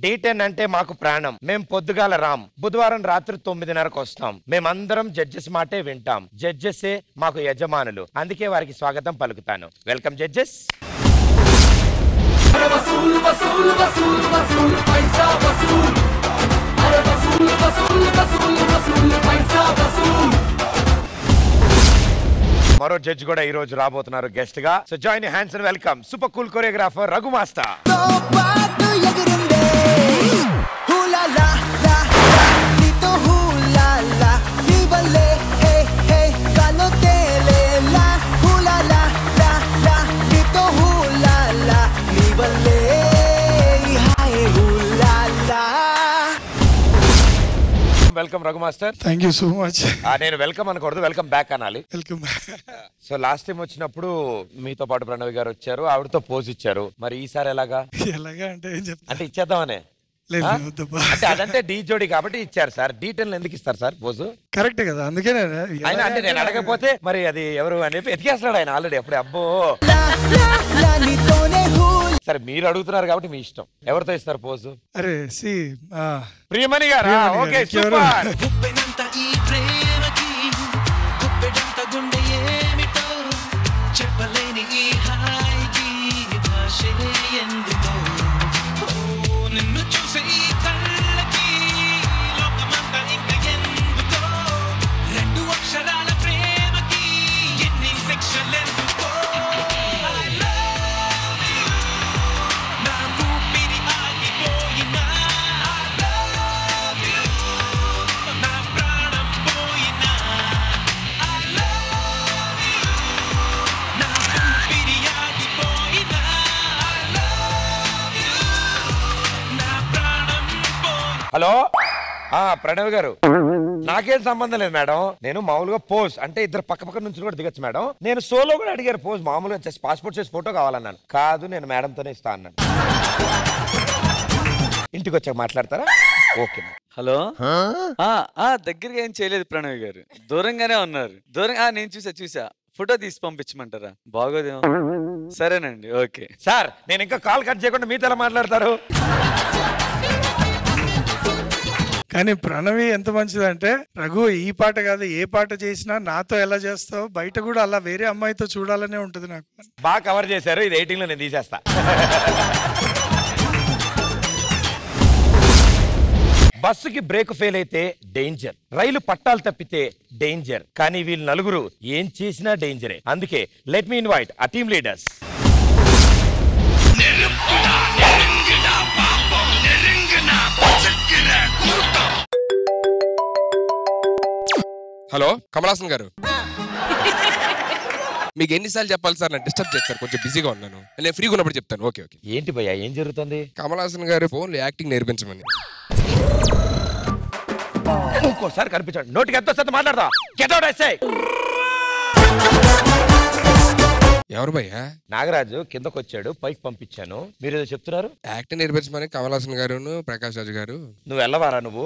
D10 అంటే మాకు ప్రాణం. మేము పొద్దుగాల రాం, బుధవారం రాత్రి 9:30కు వస్తాం. మేమందరం జడ్జెస్ మాటే వింటాం. జడ్జెసే మాకు యజమానులు, అందుకే వారికి స్వాగతం పలుకుతాను. Welcome judges. మరో జడ్జి కూడా ఈ రోజు రాబోతున్నారు గెస్ట్ గా. So join hands and welcome super cool choreographer Raghu master. Welcome Raghu master. Thank you so much. నేను వెల్కమ్ అనకూడదు, వెల్కమ్ బ్యాక్ అనాలి. వెల్కమ్. సో లాస్ట్ టైం వచ్చినప్పుడు మీతో పాటు ప్రణవి గారు వచ్చారు, ఆవిడతో పోజ్ ఇచ్చారు. మరి ఈసారి ఎలాగా అంటే ఏం చెప్తా, అంటే ఇచ్చేద్దామనే అంటే అదంటే డీ జోడి కాబట్టి ఇచ్చారు సార్. D10 ఎందుకు ఇస్తారు సార్ పోజు? కరెక్టే కదా, అందుకే ఆయన అంటే నేను అడగకపోతే మరి అది ఎవరు అని చెప్పి ఎతికేస్తున్నాడు ఆయన ఆల్రెడీ. అప్పుడే అబ్బో సరే మీరు అడుగుతున్నారు కాబట్టి మీ ఇష్టం. ఎవరితో ఇస్తారు పోజు? అరే ప్రియమణి గారు. Okay super. హలో ప్రణవ్ గారు, నాకేం సంబంధం లేదు మేడం. నేను మామూలుగా పోజ్ అంటే ఇద్దరు పక్క పక్క నుంచి కూడా దిగచ్చు మేడం. నేను సోలో కూడా అడిగారు పోజ్, మామూలుగా జస్ట్ పాస్పోర్ట్ సైజ్ ఫోటో కావాలన్నాను. కాదు నేను మేడంతోనే ఇస్తా అన్నాను. ఇంటికి వచ్చాక మాట్లాడతారా? ఓకే. హలో. దగ్గరగా ఏం చేయలేదు ప్రణవ్ గారు, దూరంగానే ఉన్నారు. దూరంగా నేను చూసా ఫోటో తీసి పంపించమంటారా? బాగోదేమో. సరేనండి, ఓకే. సార్ నేను ఇంకా కాల్ కట్ చేయకుండా మీతో ఎలా మాట్లాడతారు? కానీ ప్రణవి ఎంత మంచిదంటే, రఘు ఈ పాట కాదు ఏ పాట చేసినా నాతో ఎలా చేస్తావు, బయట కూడా అలా వేరే అమ్మాయితో చూడాలనే ఉంటుంది నాకు. బాగా కవర్ చేశారు. ఇది 18లో నేను తీసేస్తా. బస్సుకి బ్రేక్ ఫెయిల్ అయితే డేంజర్, రైలు పట్టాలు తప్పితే డేంజర్, కానీ వీళ్ళు నలుగురు ఏం చేసినా డేంజరే. అందుకే లెట్ మీ ఇన్వైట్ ఆ టీమ్ లీడర్స్. హలో కమలాసన్ గారు, మీకు ఎన్నిసార్లు చెప్పాలి సార్? నేను డిస్టర్బ్ చేస్తారు, కొంచెం బిజీగా ఉన్నాను. నేను ఫ్రీగా ఉన్నప్పుడు చెప్తాను. Okay okay. ఏంటి భయ్యా ఏం జరుగుతుంది? కమలాసన్ గారు ఫోన్లో యాక్టింగ్ నేర్పించమని. ఇంకోసారి కనిపించండి, నోటికి ఎంత వస్తుంది మాట్లాడదా. Get out I say. ఎవరు భయ్యా? నాగరాజు కిందకు వచ్చాడు, పైకి పంపించాను. మీరు ఏదో చెప్తున్నారు. యాక్టింగ్ నేర్పించమని కమలాసన్ గారు ప్రకాష్ రాజు గారు. నువ్వు వెళ్ళవారా? నువ్వు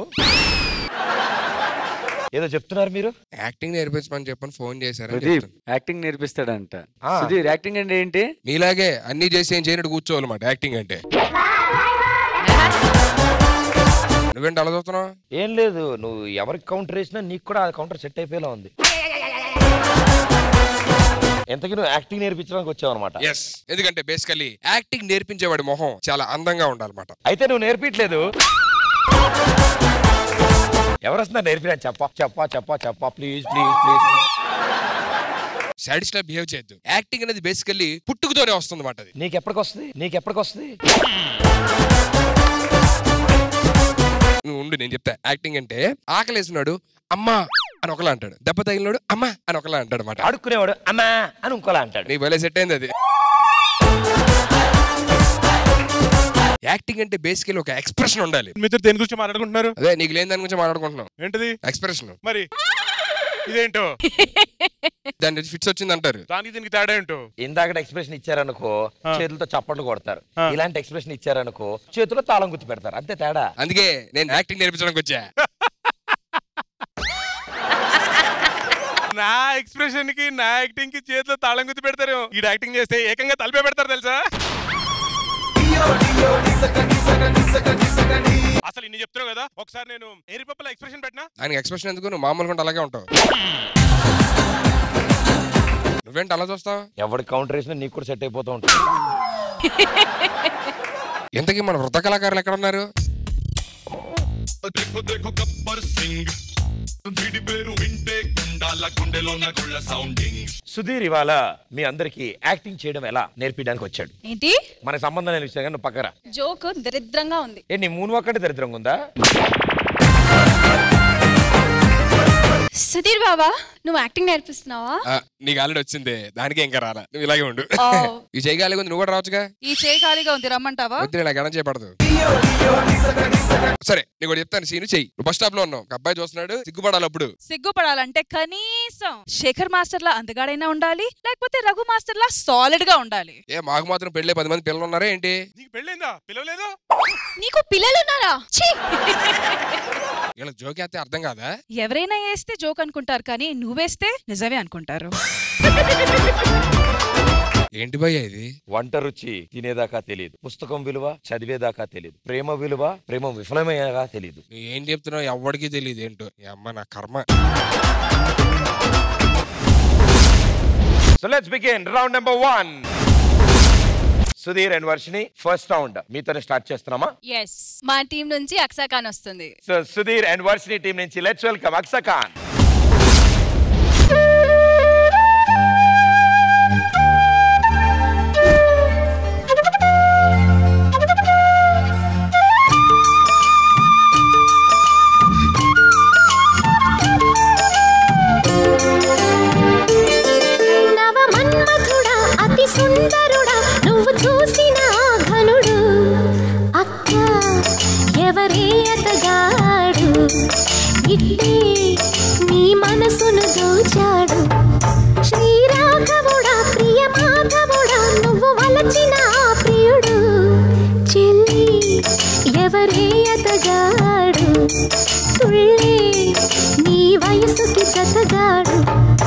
ఏదో చెప్తున్నారు మీరు. యాక్టింగ్ నేర్పించమని చెప్పని ఫోన్ చేశారు. యాక్టింగ్ నేర్పిస్తాడంట. సుధీర్ యాక్టింగ్ అంటే ఏంటి? మీలాగే అన్ని చేసి ఏం చేయనట్టు కూర్చోవాలన్నమాట యాక్టింగ్ అంటే. నువ్వేంటి అలా చూస్తున్నావు? ఏం లేదు, నువ్వు ఎవరికి కౌంటర్ వేసినా నీకు కూడా ఆ కౌంటర్ సెట్ అయిపోయేలా ఉంది. ఎంతకీ నువ్వు యాక్టింగ్ నేర్పించడానికి వచ్చావు అనమాట. ఎస్, ఎందుకంటే బేసికల్లీ యాక్టింగ్ నేర్పించేవాడి మొహం చాలా అందంగా ఉండాలన్నమాట. అయితే నువ్వు నేర్పించలేదు. ఎవరు వస్తున్నారు నేర్పినా? చెప్పా చెప్పా చెప్పా చెప్పా ప్లీజ్ ప్లీజ్ ప్లీజ్. సాడిస్ట్ లా బిహేవ్ చేయొద్దు. యాక్టింగ్ అనేది బేసికల్లీ పుట్టుకతోనే వస్తుంది అన్నమాట. అది నీకెప్పటికొస్తుంది? నువ్వు ఉండు, నేను చెప్తా. యాక్టింగ్ అంటే ఆకలేసినాడు అమ్మా అని ఒకలా అంటాడు, దెబ్బ తగిలినాడు అమ్మా అని ఒకలా అంటాడు అన్నమాట. అడుక్కునేవాడు అమ్మా అని ఇంకోలా అంటాడు. నీ భలే సెట్ అయింది అది. యాక్టింగ్ అంటే బేసికల్లీ ఒక ఎక్స్ప్రెషన్ ఉండాలి. మీతో దేని గురించి మాట్లాడుకుంటున్నారు? అదే నీకు లేని దాని గురించి మాట్లాడుకుంటున్నాం. ఏంటిది? ఎక్స్ప్రెషన్. మరి ఇదేంటో దాని ఫిట్స్ వచ్చింది అంటారు. దానికి దీనికి తేడా ఏంటో? ఇందాక ఎక్స్ప్రెషన్ ఇచ్చారనుకో చేతులతో చప్పట్లు కొడతారు, ఇలాంటి ఎక్స్ప్రెషన్ ఇచ్చారనుకో చేతిలో తాళం గుర్తు పెడతారు, అంతే తేడా. అందుకే నేను యాక్టింగ్ నేర్పించడానికి వచ్చా. నా ఎక్స్ప్రెషన్ కి నా యాక్టింగ్ కి చేతిలో తాళం గుర్తు పెడతారు. ఈ యాక్టింగ్ చేస్తే ఏకంగా తలపే పెడతారు తెలుసా? అసలు ఇన్ని చెప్తున్నావు కదా, ఒకసారి నేను ఎయిర్పప్పుల ఎక్స్ప్రెషన్ పెట్టినా. ఆయనకి ఎక్స్ప్రెషన్ ఎందుకు, నువ్వు మామూలుగా అలాగే ఉంటావు. నువ్వేంటి అలా చూస్తావు? ఎవరి కౌంటర్ వేసినా నీకు కూడా సెట్ అయిపోతూ ఉంటుంది. ఇంతకీ మన వృద్ధ కళాకారులు ఎక్కడ ఉన్నారు? సుధీర్ ఇవాళ మీ అందరికి యాక్టింగ్ చేయడం ఎలా నేర్పించడానికి వచ్చాడు. ఏంటి మన సంబంధం లేని విషయం, నువ్వు పక్కరా. జోక్ దరిద్రంగా ఉంది. ఏ నీ మూన్ ఒక్కటి దరిద్రంగా ఉందా? సుధీర్ బాబా, నువ్వు యాక్టింగ్ నేర్పిస్తున్నావా? నీకు ఆల్రెడీ వచ్చింది, దానికే ఇంకా రాలా. నువ్వు ఇలాగే ఉండు. ఓ. ఈ చేయగాలి నువ్వు కూడా రావచ్చుగా. ఈ చేయి ఖాళీగా ఉంది, రమ్మంటావా? వద్దు, నాకు ఎలా చేయబడదు. సరే నీకు ఒకటి చెప్తాను, సీను చెయ్యి. నువ్వు బస్ స్టాప్ లో ఉన్నావు, ఒక అబ్బాయి చూస్తున్నాడు, సిగ్గుపడాలి. అప్పుడు సిగ్గుపడాలంటే కనీసం శేఖర్ మాస్టర్ లా అందగాడైనా ఉండాలి, లేకపోతే రఘు మాస్టర్ లా సాలిడ్ గా ఉండాలి. ఏ మాకు మాత్రం పెళ్ళే 10 మంది పిల్లలు ఉన్నారా ఏంటి? నీకు పెళ్ళైందా? పిలవలేదు? నీకు పిల్లలున్నారా? ఇలా జోక్ అయితే అర్థం కాదా? ఎవరైనా వేస్తే జోక్ అనుకుంటారు, కానీ నువ్వేస్తే నిజమే అనుకుంటారు. ఏంటి భయ్యా ఇది? వంట రుచి తినేదాకా తెలియదు, పుస్తకం విలువ చదివేదాకా తెలియదు, ప్రేమ విలువ ప్రేమ విఫలమయ్యేదాకా తెలియదు. నువ్వు ఏం చెప్తున్నావు ఎవరికి తెలియదు ఏంటో. అమ్మ నా కర్మ. So let's begin round number 1. Sudheer and Varshini, first round మీతోనే స్టార్ట్ చేస్తున్నామా? yes మా టీం నుంచి అక్సా ఖాన్ వస్తుంది. So Sudheer and Varshini team నుంచి లెట్స్ వెల్కమ్ అక్సా ఖాన్. సుందరుడా నువ్వు చూసిన ఘనుడు అక్క ఎవరే అతగాడు ఇట్టే నీ మనసును దోచాడు శ్రీరాఘవుడా ప్రియ మాధవుడా నువ్వు వలచిన ప్రియుడు చెల్లి ఎవరే అతగాడు తుళ్ళే నీ వయసుకి జతగాడు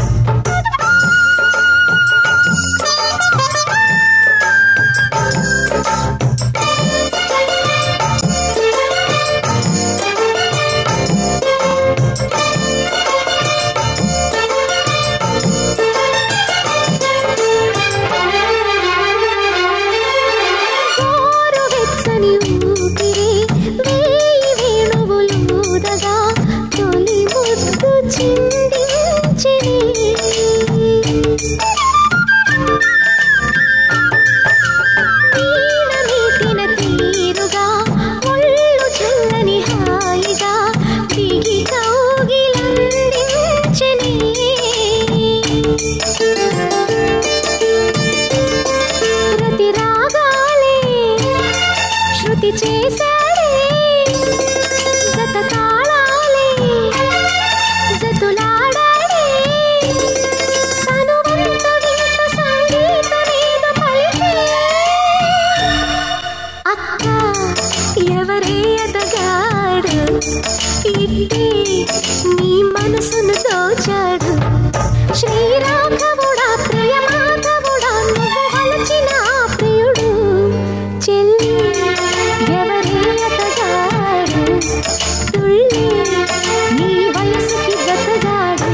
నీ మనసును దోచాడు శ్రీరాఘవుడా ప్రియ మాధవుడా నువ్వు వలచిన ప్రియుడు చెల్లి ఎవరే అతగాడు తుళ్ళే నీ వయసుకి జతగాడు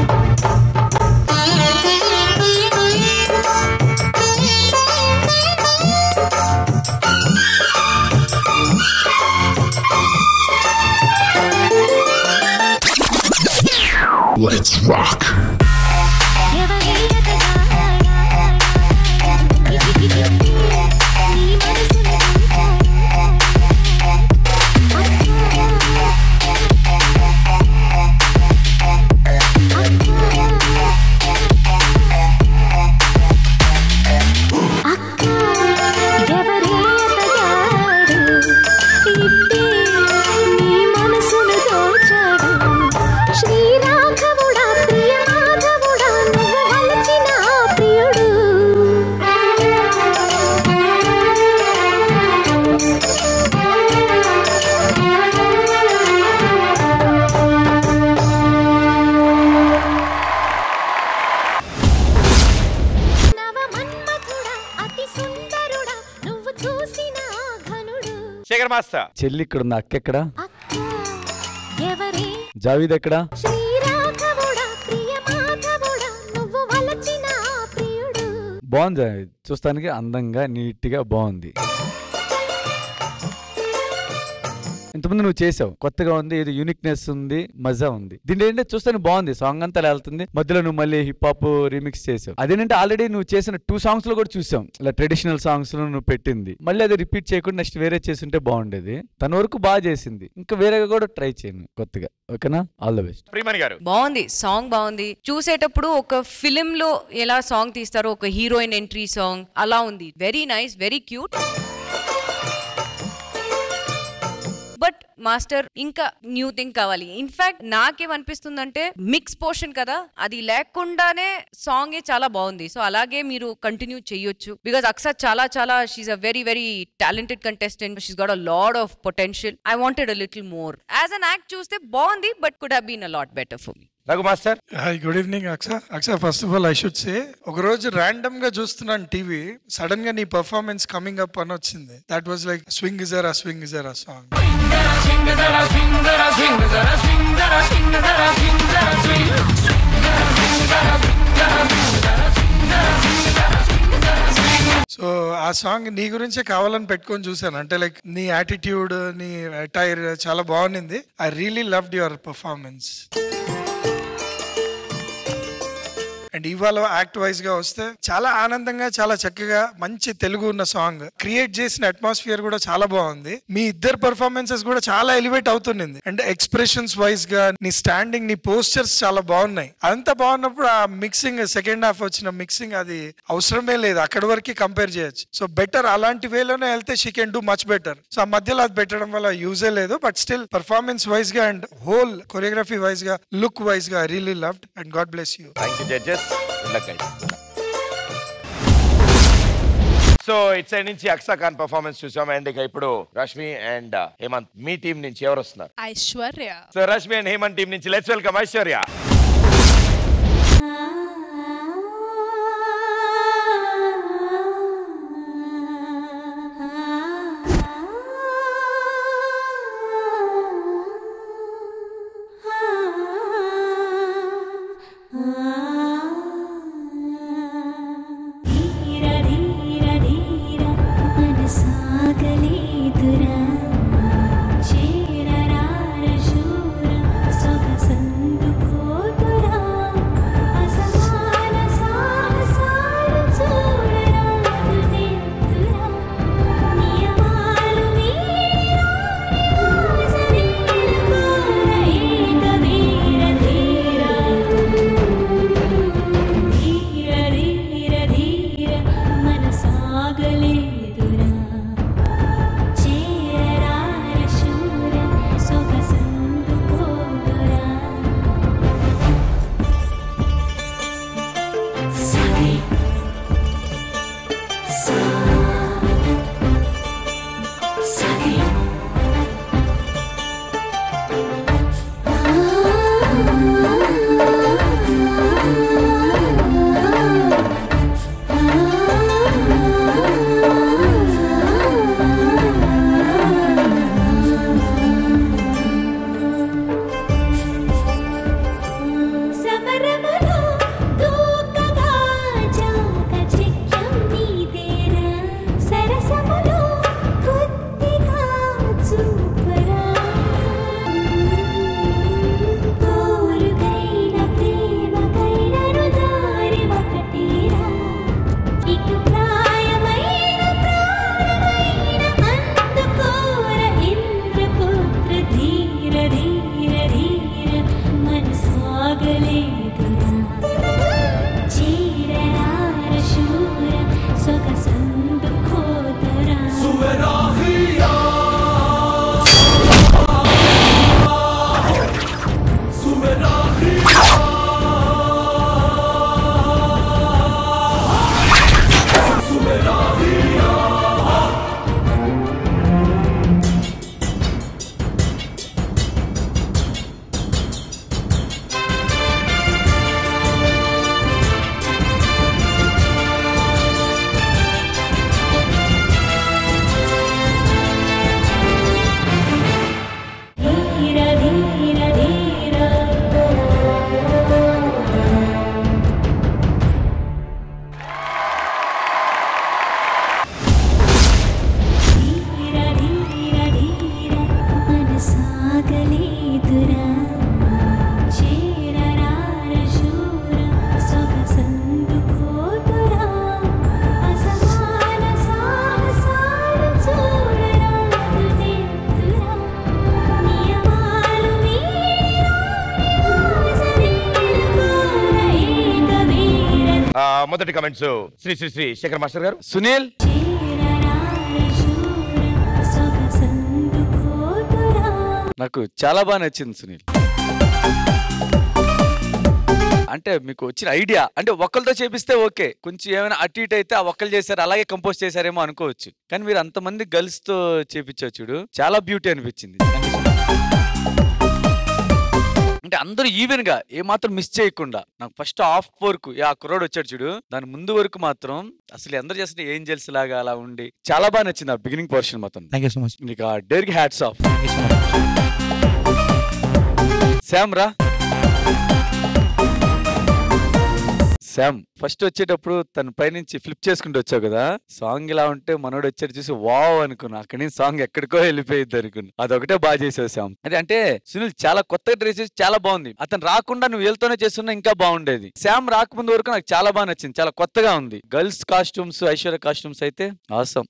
Let's rock. శ్రీరాఘవుడా ప్రియ మాధవుడా శేఖర్ మాస్టర్. చెల్లి ఇక్కడ ఉంది, అక్క ఎక్కడ? అక్క ఎవరే జావీద్ ఎక్కడ? శ్రీరాఘవుడా ప్రియమాధవుడా నువ్వు వలచిన ఆ ప్రియుడు. బాగుంది జావీద్, చూస్తానికి అందంగా నీట్ గా బాగుంది. ఇంతకుముందు నువ్వు చేసావు, కొత్తగా ఉంది, ఏదో యూనిక్నెస్ ఉంది, మజా ఉంది. దీంట్లో ఏంటంటే చూస్తాను బాగుంది, సాంగ్ అంతా వెళ్తుంది, మధ్యలో నువ్వు మళ్ళీ హిప్ హాప్ రీమిక్స్ చేసావు. అదేంటంటే ఆల్రెడీ నువ్వు చేసిన 2 సాంగ్స్ లో కూడా చూసాం, ఇలా ట్రెడిషనల్ సాంగ్స్ లో నువ్వు పెట్టింది. మళ్ళీ అది రిపీట్ చేయకుండా నెక్స్ట్ వేరే చేస్తుంటే బాగుండేది. తన వరకు బాగా చేసింది, ఇంకా వేరేగా కూడా ట్రై చేయను కొత్తగా. ఓకేనా? All the best. ప్రియమణి గారు. బాగుంది, సాంగ్ బాగుంది. చూసేటప్పుడు ఒక ఫిలిం లో ఎలా సాంగ్ తీస్తారో, ఒక హీరోయిన్ ఎంట్రీ సాంగ్ అలా ఉంది. Very nice, very cute. But master ఇంకా న్యూ థింగ్ కావాలి. ఇన్ఫాక్ట్ నాకేమనిపిస్తుందంటే మిక్స్ పోర్షన్ కదా, అది లేకుండానే సాంగ్ చాలా బాగుంది. సో అలాగే మీరు కంటిన్యూ చేయొచ్చు. బికాస్ అక్సర్ చాలా చాలా she a very very talented contestant. She's got a lot of potential. I wanted a little more. As an act చూస్తే బాగుంది, but could have been a lot better for me. Raghu master. Hi, good evening Aksha. Aksha, first of all I should say, ఒక రోజు random గా చూస్తున్నాను TV, sudden గా నీ performance coming up అని వచ్చింది. దట్ వాజ్ లైక్ స్వింగ్ ఇజరా స్వింగ్ ఇజరా సాంగ్. సో ఆ సాంగ్ నీ గురించే కావాలని పెట్టుకొని చూసాను. అంటే లైక్ నీ యాటిట్యూడ్, నీ అటైర్ చాలా బాగుంది. I really loved your performance. And ఇవాళ యాక్ట్ వైజ్ గా వస్తే చాలా ఆనందంగా, చాలా చక్కగా, మంచి తెలుగు ఉన్న సాంగ్ క్రియేట్ చేసిన అట్మాస్ఫియర్ కూడా చాలా బాగుంది. మీ ఇద్దరు పర్ఫార్మెన్సెస్ కూడా చాలా ఎలివేట్ అవుతుంది. అండ్ ఎక్స్ప్రెషన్స్ వైజ్ గా నీ స్టాండింగ్, నీ పోస్చర్స్ చాలా బాగున్నాయి. అంత బాగున్నప్పుడు ఆ మిక్సింగ్, సెకండ్ హాఫ్ వచ్చిన మిక్సింగ్ అది అవసరమే లేదు, అక్కడి వరకు కంపేర్ చేయొచ్చు. సో బెటర్ అలాంటి వేలోనే వెళ్తే she can do much better. So ఆ మధ్యలో అది పెట్టడం వల్ల యూజే లేదు. బట్ స్టిల్ పర్ఫార్మెన్స్ వైజ్ గా అండ్ హోల్ కొరియోగ్రఫీ వైజ్ గా, లుక్ వైజ్ గా really loved. And God bless you. Thank you judges. So it side నుంచి అక్సా ఖాన్ పర్ఫార్మెన్స్ చూసాం. అండ్ ఇక ఇప్పుడు రష్మి అండ్ హేమంత్ మీ టీం నుంచి ఎవరు వస్తున్నారు? Aishwarya. So Rashmi and Hemanth team నుంచి లెట్స్ వెల్కమ్ ఐశ్వర్య. మొదటి కమెంట్స్ శ్రీ శ్రీ శ్రీ శేఖర్ మాస్టర్ గారు. సునీల్ నాకు చాలా బాగా నచ్చింది సునీల్. అంటే మీకు వచ్చిన ఐడియా అంటే ఒక్కరితో చేపిస్తే ఓకే, కొంచెం ఏమైనా అటు ఇటు అయితే ఆ ఒక్కరు చేశారు అలాగే కంపోజ్ చేశారేమో అనుకోవచ్చు, కానీ మీరు అంతమంది గర్ల్స్ తో చేపించా చూడు, చాలా బ్యూటీ అనిపించింది. అంటే అందరూ ఈవెన్ గా ఏ మాత్రం మిస్ చేయకుండా, నాకు ఫస్ట్ హాఫ్ వరకు ఆ కుర్రాడు వచ్చాడు చూడు, దాని ముందు వరకు మాత్రం అసలు అందరూ చేసిన ఏంజల్స్ లాగా అలా ఉండి చాలా బాగా నచ్చింది ఆ బిగినింగ్ పోర్షన్ మొత్తం. Thank you so much. నీకు ఆ డేర్ కి హ్యాట్స్ ఆఫ్. శామ్ రా. శామ్ ఫస్ట్ వచ్చేటప్పుడు తన పైనుంచి ఫ్లిప్ చేసుకుంటూ వచ్చావు కదా, సాంగ్ ఇలా ఉంటే మనోడు వచ్చాడు చూసి వావ్ అనుకున్నా, అక్కడి నుంచి సాంగ్ ఎక్కడికో వెళ్ళిపోయింది అనుకున్నా. అదొకటే బాగా చేసావు శామ్. అదే అంటే సునీల్ చాలా కొత్తగా డ్రెస్ చేసి చాలా బాగుంది. అతను రాకుండా నువ్వు వెళ్తూనే చేస్తున్నా ఇంకా బాగుండేది. శామ్ రాకముందు వరకు నాకు చాలా బాగా నచ్చింది, చాలా కొత్తగా ఉంది. గర్ల్స్ కాస్ట్యూమ్స్, ఐశ్వర్య కాస్ట్యూమ్స్ అయితే ఆసమ్.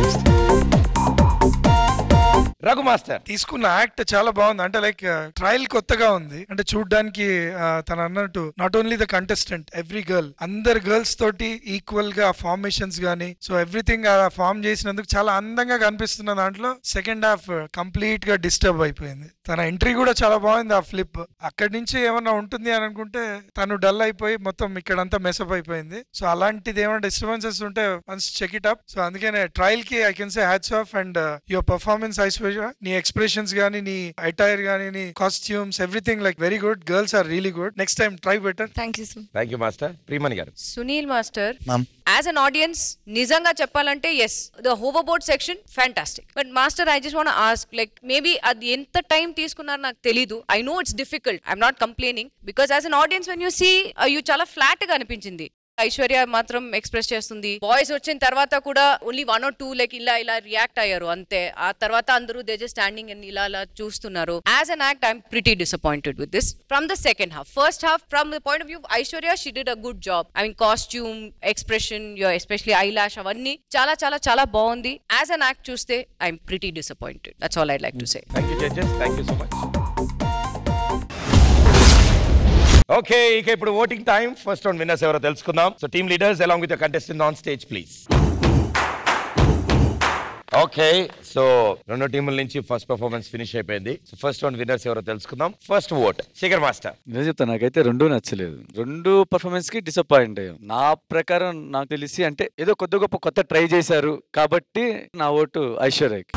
రఘు మాస్టర్ తీసుకున్న యాక్ట్ చాలా బాగుంది. అంటే లైక్ ట్రయల్ కొత్తగా ఉంది. అంటే చూడ్డానికి తను అన్నట్టు not only the contestant, every girl, అందరు గర్ల్స్ తోటి ఈక్వల్ గా ఫార్మేషన్స్ గానీ సో ఎవ్రీథింగ్ ఫార్మ్ చేసినందుకు చాలా అందంగా కనిపిస్తున్న దాంట్లో సెకండ్ హాఫ్ కంప్లీట్ గా డిస్టర్బ్ అయిపోయింది. తన ఎంట్రీ కూడా చాలా బాగుంది. ఆ ఫ్లిప్ అక్కడి నుంచి ఏమన్నా ఉంటుంది అని అనుకుంటే తను డల్ అయిపోయి మొత్తం ఇక్కడంతా మెసప్ అయిపోయింది. సో అలాంటిది ఏమైనా డిస్టర్బెన్సెస్ ఉంటే once check it up. So అందుకనే ట్రయల్ కి I can say hats off. And your performance Aishwarya, నీ ఎక్స్ప్రెషన్స్ గానీ, నీ అటైర్ గానీ, నీ costumes, everything like very good. Girls are really good. Next time try better. Thank you thank you master. Priyamani గారు. Sunil master ma'am. As an audience నిజంగా చెప్పాలంటే yes, the hover board section fantastic. But master I just want ask, like maybe అది ఎంత time తీసుకున్నారు నాకు తెలీదు. I know it's difficult, I'm not complaining, because as an audience when you see you చాలా flat గా అనిపించింది. ఐశ్వర్య మాత్రం express చేస్తుంది. బాయ్స్ వచ్చిన తర్వాత కూడా ఓన్లీ 1 or 2 లైక్ ఇలా రియాక్ట్ అయ్యారు అంతే. ఆ తర్వాత అందరూ దే జస్ట్ స్టాండింగ్ అండ్ ఇలా చూస్తున్నారు. As an act I'm pretty disappointed with this from the second half. First half from the point of view Aishwarya she did a good job. I mean costume, expression, especially eyelash అవన్నీ చాలా చాలా చాలా బాగుంది. As an act చూస్తే I'm pretty disappointed. That's all I'd like to say. Thank you judges. Thank you so much. Okay, ఇక ఇప్పుడు voting time. First round winners ఎవరో తెలుసుకుందాం. So team leaders along with your contestant on stage please. Okay, so రెండు టీముల నుంచి first performance finish అయిపోయింది. So first round winners ఎవరో తెలుసుకుందాం. First vote Shekhar master. నేను చెప్తా, నాకైతే రెండు నచ్చలేదు. రెండు పర్ఫార్మెన్స్ కి డిసప్పాయింట్ అయ్యాం. నా ప్రకారం నాకు తెలిసి అంటే ఏదో కొద్ది గొప్ప కొత్త ట్రై చేశారు కాబట్టి నా ఓటు ఐశ్వర్యకి.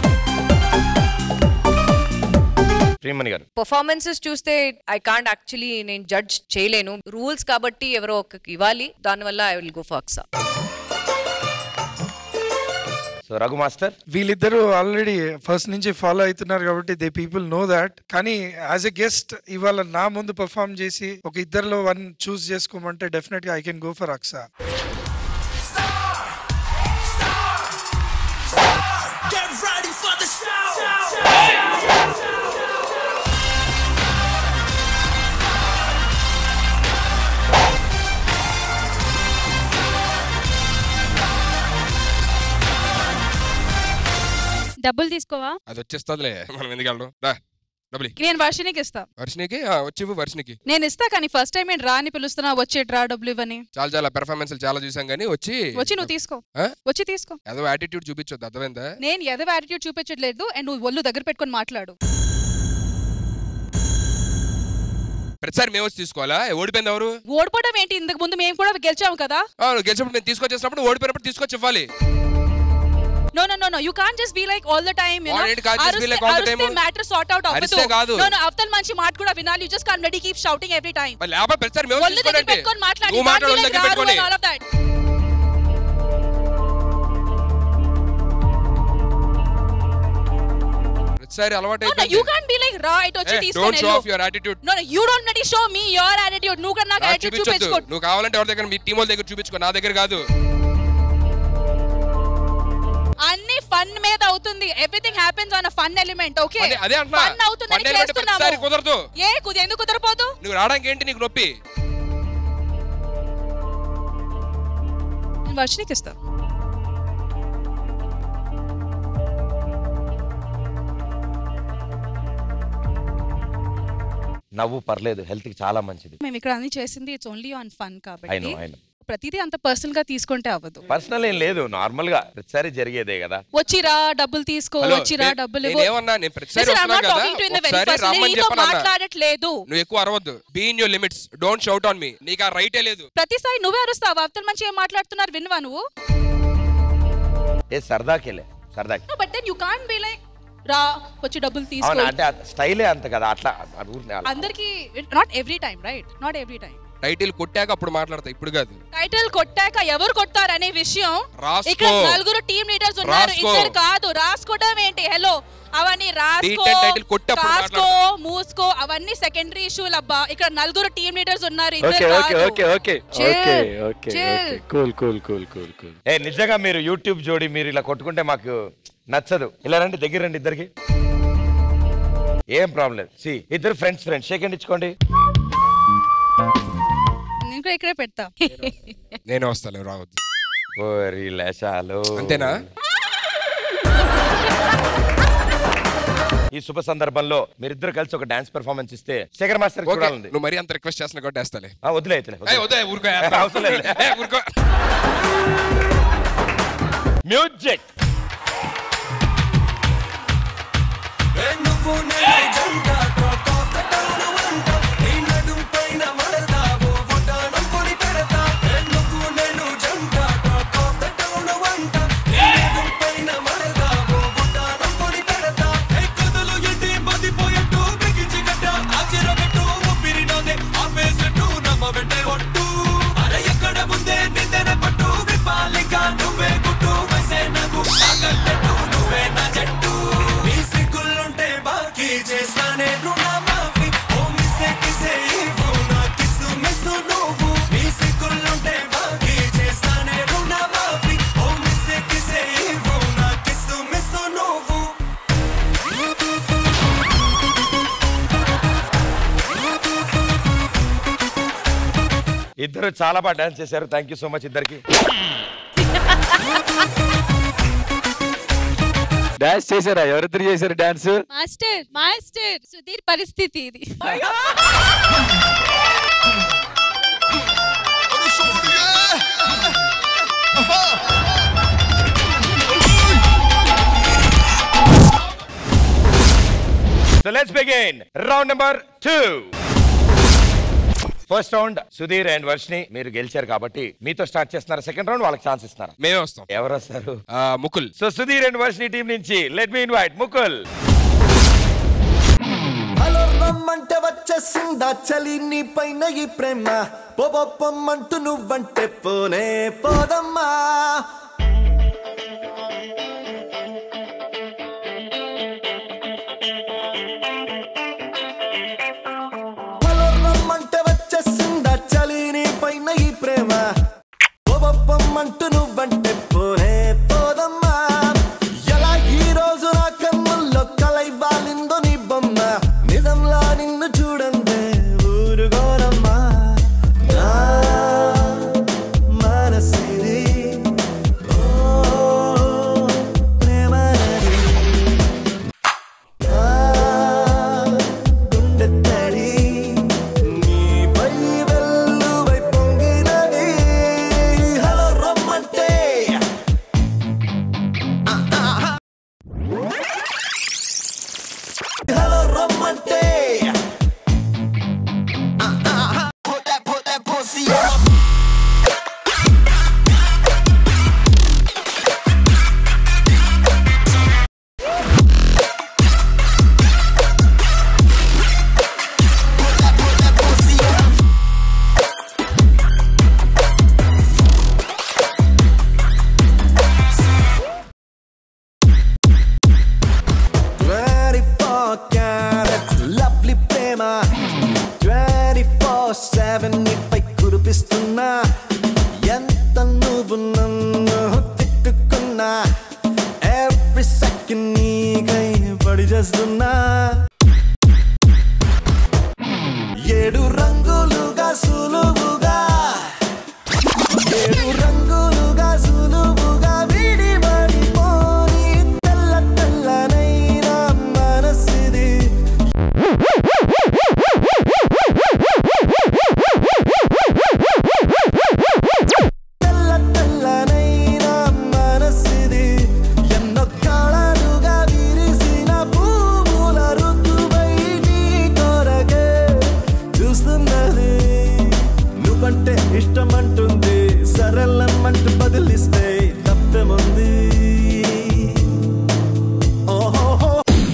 ప్రియమణి గారు. పర్ఫార్మెన్సెస్ చూస్తే ఐ కాంట్ యాక్చువల్లీ నేను జడ్జ్ చేయలేను. రూల్స్ కాబట్టి ఎవరో ఒకరికి ఇవ్వాలి, దానివల్ల I will go for Aksa. So Raghu master. వీళ్ళిద్దరూ ఆల్రెడీ ఫస్ట్ నుంచి ఫాలో అవుతున్నారు కాబట్టి దే పీపుల్ నో దాట్. కానీ యాజ్ ఎ గెస్ట్ ఇవాళ నా ముందు పర్ఫార్మ్ చేసి ఒక ఇద్దరిలో వన్ చూస్ చేసుకోమంటే డెఫినెట్ గా I can go for Aksa. డబ్బులు తీసుకోవా? అది వచ్చేస్తుందిలే, మనం ఎందుకు వెళ్ళడం. రా డబ్బులు. నేను వర్షినికి ఇస్తా. వర్షినికి వచ్చి వర్షినికి నేను ఇస్తా, కానీ ఫస్ట్ టైం నేను రాని పిలుస్తున్నా, వచ్చేట్రా డబ్బులు ఇవ్వని. చాలా పెర్ఫార్మెన్స్ చాలా చూసాం కానీ వచ్చి నువ్వు తీసుకో. వచ్చి తీసుకో. ఏదో యాటిట్యూడ్ చూపించొద్దు, అర్థమైందా? నేను ఏదో యాటిట్యూడ్ చూపించట్లేదు, అండ్ నువ్వు ఒళ్ళు దగ్గర పెట్టుకొని మాట్లాడు. ప్రతిసారి మేము వచ్చి తీసుకోవాలా? ఓడిపోయింది ఎవరు? ఓడిపోవడం ఏంటి? ఇంతకు ముందు మేము కూడా గెలిచాము కదా. గెలిచినప్పుడు మేము తీసుకొచ్చేసినప్పుడు ఓడిపోయినప్పుడు తీసుకొచ్చి ఇవ్వాలి. No, you can't just be like all the time, you know. Aruste matter sort out avadu. No, avtal manchi maat kuda vinali. You just can't ready keep shouting every time. Mali aba prachar me తీసుకోండి. నువ్వు మాట్లాడు దగ్గర పెట్టుకొని. All of that. ప్రతిసారి అలవాటు అయిపోయింది. No, you can't be like right వచ్చి తీసుకొని. Don't show off your attitude. No, you don't need to show me your attitude. నువ్వు కూడా నాకు attitude చూపించుకో. నువ్వు కావాలంటే ఎవరి దగ్గర మీ టీం వాళ్ళ దగ్గర చూపించుకో, నా దగ్గర కాదు. అన్ని ఫన్ మీద అవుతుంది. Everything happens on a fun element. Okay, అదే అంటున్నా. ఫన్ అవుతుందని చేస్తున్నాము. ప్రతిసారి కుదరదు. ఎందుకు కుదరపోదు? నువ్వు రావడానికి ఏంటి నీకు నొప్పి? నేను వర్షినికి ఇస్తా. నవ్వు పర్లేదు, హెల్త్ కి చాలా మంచిది. మేము ఇక్కడ అన్ని చేసింది ఇట్స్ ఓన్లీ ఆన్ ఫన్ కాబట్టి. ప్రతిదీ అంత పర్సనల్ గా తీసుకుంటే అవ్వదు. పర్సనల్ ఏం లేదు, నార్మల్ గా ప్రతిసారి జరిగేదే కదా. వచ్చిరా డబ్బులు తీసుకో, వచ్చిరా డబ్బులు మాట్లాడట్లేదు. నువ్వు ఎక్కువ అరవద్దు. Be in your limits, don't shout on me. నీకు ఆ రైటే లేదు. ప్రతిసారి నువ్వే అరుస్తావు. అవతల మంచి ఏం మాట్లాడుతున్నారు వినవా నువ్వు? ఏ సరదాకేలే సరదా. But then you can't be like రా వచ్చి డబ్బులు తీసుకో. అంటే స్టైలే అంత కదా, అట్లా అందరికి not every time right, not every time. Title కొట్టాక అప్పుడు మాట్లాడతా, ఇప్పుడు కాదు. టైటిల్ కొట్టాక ఎవరు కొడతారు అనే విషయం ఇక్కడ నలుగురు టీమ్ లీడర్స్ ఉన్నారు, ఇద్దరు కాదు. రాసుకోవడం ఏంటి? హలో అవన్నీ రాసుకో మూసుకో అవన్నీ సెకండరీ ఇష్యూలు అబ్బా. ఇక్కడ నలుగురు టీమ్ లీడర్స్ ఉన్నారు, నిజంగా మీరు యూట్యూబ్ జోడి మీరు ఇలా కొట్టుకుంటే మాకు నచ్చదు. ఇలా రండి, దగ్గర రండి ఇద్దరికి, ఏం ప్రాబ్లం లేదు. సి ఇద్దరు ఫ్రెండ్స్ షేక్ ఇచ్చుకోండి. నేను ఇక్కడే పెడతా. నేను వస్తాను, రావద్దు. అంతేనా? ఈ శుభ సందర్భంలో మీరిద్దరు కలిసి ఒక డాన్స్ పెర్ఫార్మెన్స్ ఇస్తే శేఖర్ మాస్టర్ చూడాలండి. నువ్వు మరీ అంత రిక్వెస్ట్ చేస్తున్నా కొట్టేస్తాలే. వదిలే మ్యూజిక్. ఇద్దరు చాలా బాగా డాన్స్ చేశారు. థ్యాంక్ యూ సో మచ్ ఇద్దరికి. డాన్స్ చేశారా? ఎవరిద్దరు చేశారు డాన్స్? మాస్టర్ సుధీర్ పరిస్థితి ఇది. So let's begin round number 2. First round Sudheer and Varshini మీరు గెలిచారు కాబట్టి మీతో స్టార్ట్ చేస్తున్నారు. సెకండ్ రౌండ్ వాళ్ళకి ఛాన్స్ ఇస్తున్నారు. మేమే వస్తాం. ఎవరు వస్తారు? Mukul. So Sudheer and Varshini team నుంచి let me invite Mukul. Hello రమ్మంటే వచ్చేసిందా చలి నీ పైన ఈ ప్రేమ, పొమ్మంటూ నువ్వంటే పోనే పోదమ్మా. పొమ్మంటూ నువ్వంటే పోనే పోదమ్మా. ఎలా ఈ రోజు నా కన్నుల్లో కలైవాలిందో నీ బొమ్మ, నిజంలా నిన్ను చూడందే ఊరుగోరమ్మా. నా మనసిది ప్రేమనది, గుండె తడి నీపై వెల్లువై పొంగినది. Hello romante, put that pussy up. Lovely prema 24/7 నీపై కురిపిస్తున్నా. ఎంత నువ్వు నన్ను తిట్టుకున్నా, every second నీకై పడి చేస్తున్నా. 7 రంగులుగా సులువుగా, 7 రంగులుగా సులువుగా విడిపడిపోని తెల్ల తెల్లనైన మనసిది. నువ్వంటే ఇష్టమంటుంది సరళమంటూ బదిలిస్తే తప్పేముంది ఓహో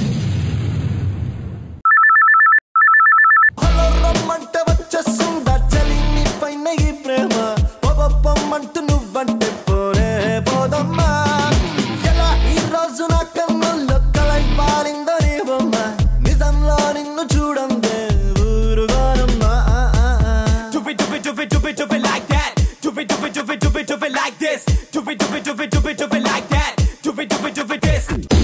హలో రమ్మంటే వచ్చేస్తుందా చలి నీ పైన ఈ ప్రేమ పొమ్మంటూ నువ్వంటే పోరే పోదమ్మా ఎలా ఈ రోజు నా కన్నుల్లో కలై పారిందో నీ బొమ్మ నిజంలో నిన్ను చూడందే ఊరుగోనమ్మా Do it like that Do it like this Do it like that Do it this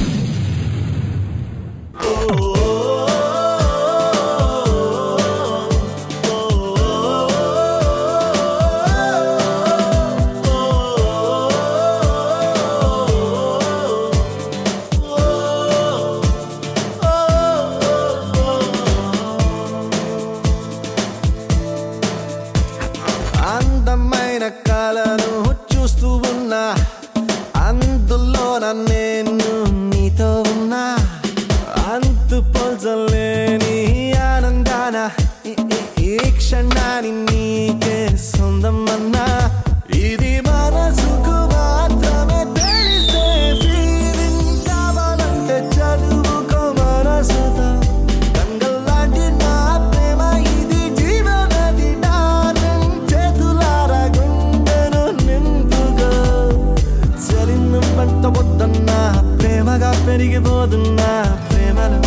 అందమైన కళను చూస్తూ ఉన్నా అందులోన నేను నీతో ఉన్నా అంతు పొందలేని ఆనందాన ఈ క్షణాన్ని నీకే సొంతమన్నా ఇది మనసుకు మాత్రమే తెలిసే ఫీలింగ్ కావాలంటే చదువుకో మనసుతో గంగల్లాంటి నా ప్రేమ ఇది జీవనది డార్లింగ్ చేతులారా గుండెను నింపుకో చలిను పంట వద్దన్నా ప్రేమగా పెరిగిపోతున్నా ప్రేమలో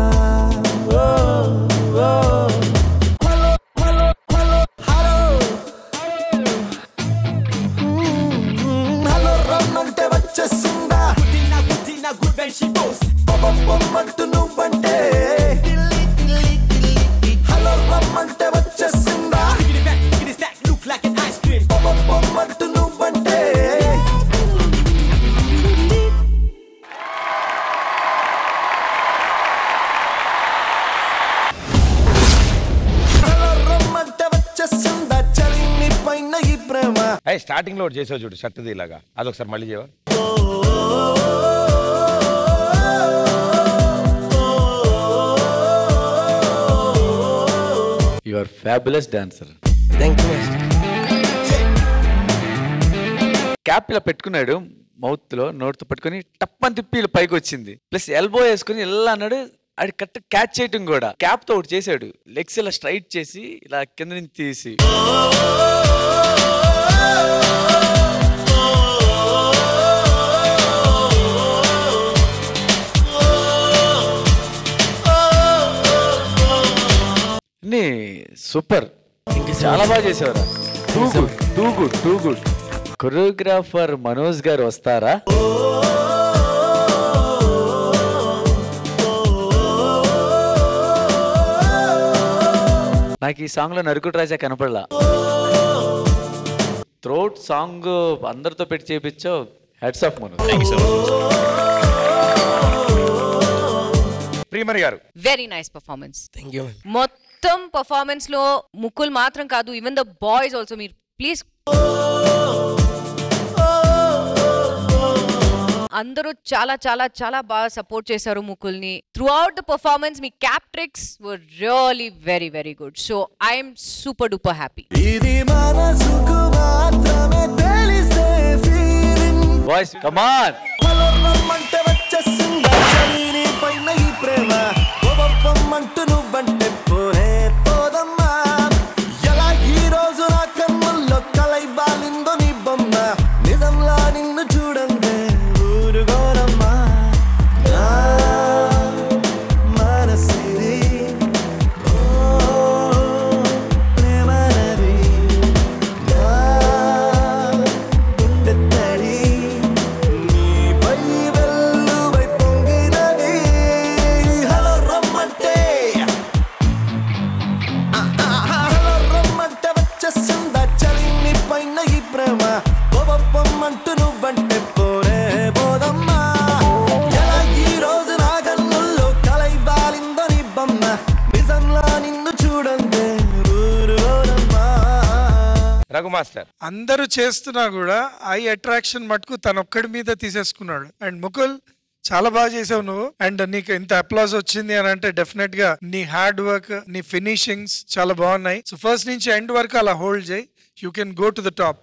హలో రమ్మంటే వచ్చేసిందా పొమ్మంటూ నువ్వంటే హలో రమ్మంటే వచ్చేసిందా పొమ్మంటూ నువ్వంటే హలో రమ్మంటే వచ్చేసిందా చలి నీ పైన ఈ ప్రేమ స్టార్టింగ్ లో చేసావు చూడు షర్ట్ ఇలాగా అదొకసారి మళ్ళీ చేయవా you are fabulous dancer. Cap ఇలా పెట్టుకున్నాడు మౌత్ లో నోట్తో పట్టుకుని టప్పని తిప్పి ఇలా పైకి వచ్చింది ప్లస్ ఎల్బో వేసుకుని ఇలా అన్నాడు అది కరెక్ట్ క్యాచ్ చేయటం కూడా క్యాప్ తో ఒకటి చేశాడు లెగ్స్ ఇలా స్ట్రైట్ చేసి ఇలా కింద నుంచి తీసి సూపర్ ఇంకా చాలా బాగా చేసేవారా టూ గుడ్ కొరియోగ్రాఫర్ మనోజ్ గారు వస్తారా నాకు ఈ సాంగ్ లో నరుకుడు రాజా కనపడలా థ్రోట్ సాంగ్ అందరితో పెట్టి చేయించావు హెడ్స్ ఆఫ్ మనోజ్ ప్రియమణి గారు very nice performance thank you మొత్తం పర్ఫార్మెన్స్ లో ముకుల్ మాత్రం కాదు ఈవెన్ ద బాయ్స్ ఆల్సో మీరు ప్లీజ్ అందరూ చాలా చాలా చాలా బాగా సపోర్ట్ చేశారు ముకుల్ ని త్రూ అవుట్ ద పర్ఫార్మెన్స్ మీ cap tricks were really very very good so I'm super duper happy ఇది మనసుకు మాత్రమే తెలిసే feeling boys come on hello రమ్మంటే వచ్చేసిందా చలి నీ పైన ఈ ప్రేమ పొమ్మంటూ నువ్వంటే పోరే పోదమ్మా ఎలా ఈ రోజు నా కన్నుల్లో కలై బాలిందో నీ బొమ్మ నిజంలా నిన్ను చూడందే ఊరుగోనమ్మా నా మనసిది ప్రేమ నది నా గుండె తడి నీపై వెల్లువై పొంగినది హలో రమ్మంటే హలో రమ్మంటే వచ్చేసిందా చలి నీ పైన ఈ ప్రేమ పొమ్మంటూ నువ్వంటే పోరే పోదమ్మా ఎలా ఈ రోజు నా కన్నుల్లో కలై బాలిందో నీ బొమ్మ నిజంలా నిన్ను చూడందే ఊరుగోనమ్మా రఘు మాస్టర్ అందరూ చేస్తున్నా కూడా ఐ అట్రాక్షన్ మటుకు తనొక్కడి మీద తీసేసుకున్నాడు అండ్ ముకుల్ చాలా బాగా చేసావు నువ్వు. అండ్ నీకు ఇంత అప్లాజ్ వచ్చింది అని అంటే డెఫినెట్ గా నీ హార్డ్ వర్క్, నీ ఫినిషింగ్స్ చాలా బాగున్నాయి. సో ఫస్ట్ నుంచి ఎండ్ వరకు అలా హోల్డ్ చేయి. You can go to the top.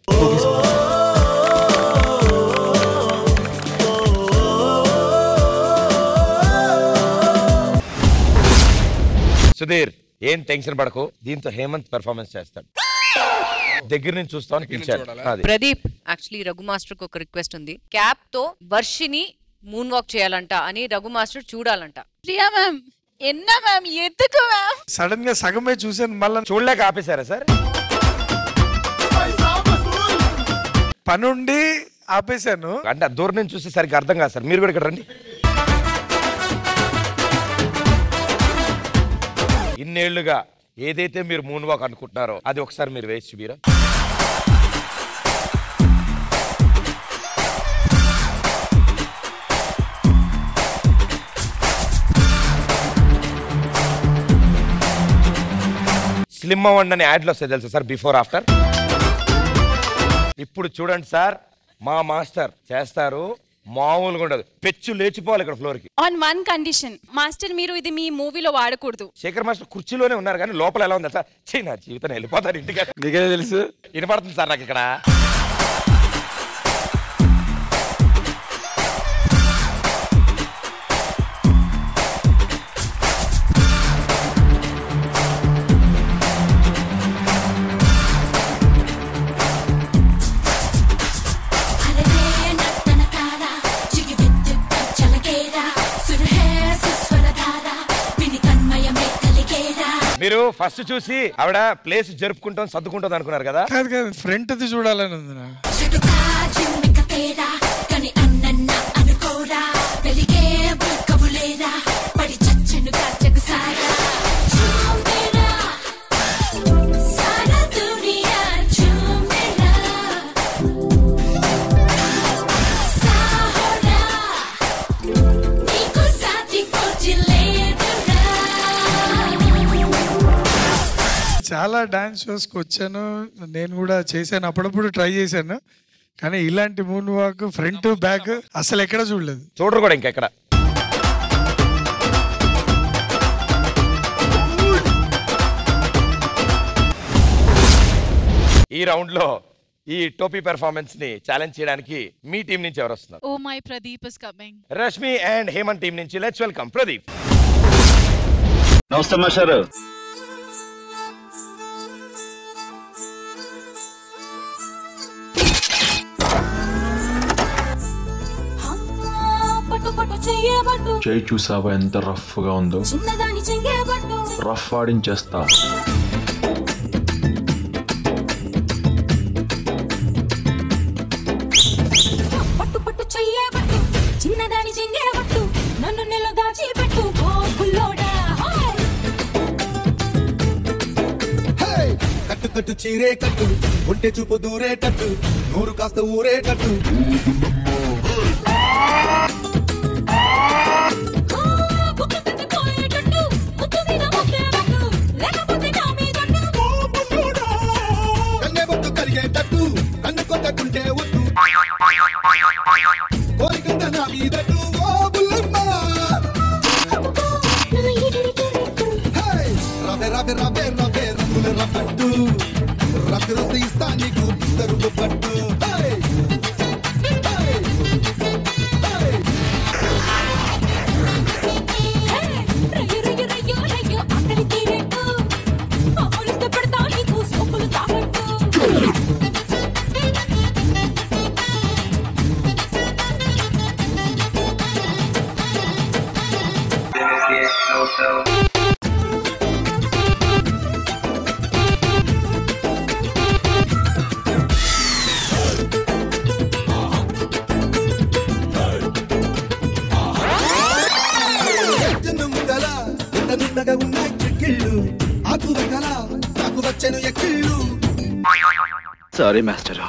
Sudheer ఏం టెన్షన్ పడకు, దీంతో హేమంత్ పెర్ఫార్మెన్స్ చేస్తాడు, దగ్గర నుంచి చూస్తాను. ప్రదీప్, యాక్చువల్లీ రఘు మాస్టర్ కి ఒక రిక్వెస్ట్ ఉంది. క్యాప్ తో వర్షిని మూన్ వాక్ చేయాలంట అని రఘు మాస్టర్ చూడాలంట. ప్రియా మ్యామ్ ఎన్న మ్యామ్ ఎందుకు మ్యామ్? సడన్ గా సగమే చూసాను, మళ్ళీ చూడలేక ఆపేశారా సార్? పనుండి ఆపేశాను. అంటే దూరం నుంచి చూస్తే సరిగ్గా అర్థం కాదు సార్. మీరు కూడా ఇక్కడ రండి. ఇన్నేళ్లుగా ఏదైతే మీరు మూన్ వాక్ అనుకుంటున్నారో అది ఒకసారి మీరు వేసి చూపిరా. స్లిమ్ అవ్వండి అని యాడ్లు వస్తాయి తెలుసా సార్, బిఫోర్ ఆఫ్టర్. ఇప్పుడు చూడండి సార్, మా మాస్టర్ చేస్తారు, మామూలుగా ఉండదు, పెచ్చు లేచిపోవాలి ఇక్కడ ఫ్లోర్ కి. ఆన్ వన్ కండిషన్ మాస్టర్, మీరు ఇది మీ మూవీలో వాడకూడదు. శేఖర్ మాస్టర్ కుర్చీలోనే ఉన్నారు కానీ లోపల ఎలా ఉంది సార్? చీ, నా జీవితం వెళ్ళిపోతారు ఇంటికి. నీకే తెలుసు, వినపడుతుంది సార్ నాకు ఇక్కడ. మీరు ఫస్ట్ చూసి ఆవిడ ప్లేస్ జరుపుకుంటాం సర్దుకుంటుంది అనుకున్నారు కదా? కాదు కాదు, ఫ్రంట్ ది చూడాలని ఉంది నాకు. చాలా డాన్స్ షోస్కి వచ్చాను, నేను కూడా చేశాను, అప్పుడప్పుడు ట్రై చేశాను, కానీ ఇలాంటి మూన్ వాక్ ఫ్రంట్ బ్యాక్ అసలు ఎక్కడ చూడలేదు. చూడరు కూడా ఇంకెక్కడ. ఈ రౌండ్ లో ఈ టోపీ పెర్ఫార్మెన్స్ ని ఛాలెంజ్ చేయడానికి మీ టీం నుంచి ఎవరు వస్తున్నారు? Oh my Pradeep is coming. Rashmi and Hemanth team నుంచి లెట్స్ వెల్కమ్ ప్రదీప్. నమస్తే మాస్టర్. చేయి చూసావా ఎంత రఫ్ గా ఉందో? రఫ్ ఆడించేస్తా. కట్టు కట్టు చీరే కట్టు, ఒంటె చూపు దూరేటట్టు, నూరు కాస్త ఊరేటట్టు. కన్నెబొట్టు కరిగేటట్టు, కన్ను కొట్టకుంటే ఒట్టు, కోరికంత నా మీదట్టు. ఓ బుల్లమ్మ రవే రవే రవే రవే రంగుల రపట్టు, రక్తి రక్తి ఇస్తా నీకు తరుగు పట్టు. ఉన్నాయి చిక్కిళ్ళు, ఆకు వెకల నాకు వచ్చెను ఎక్కిళ్ళు. Sorry master.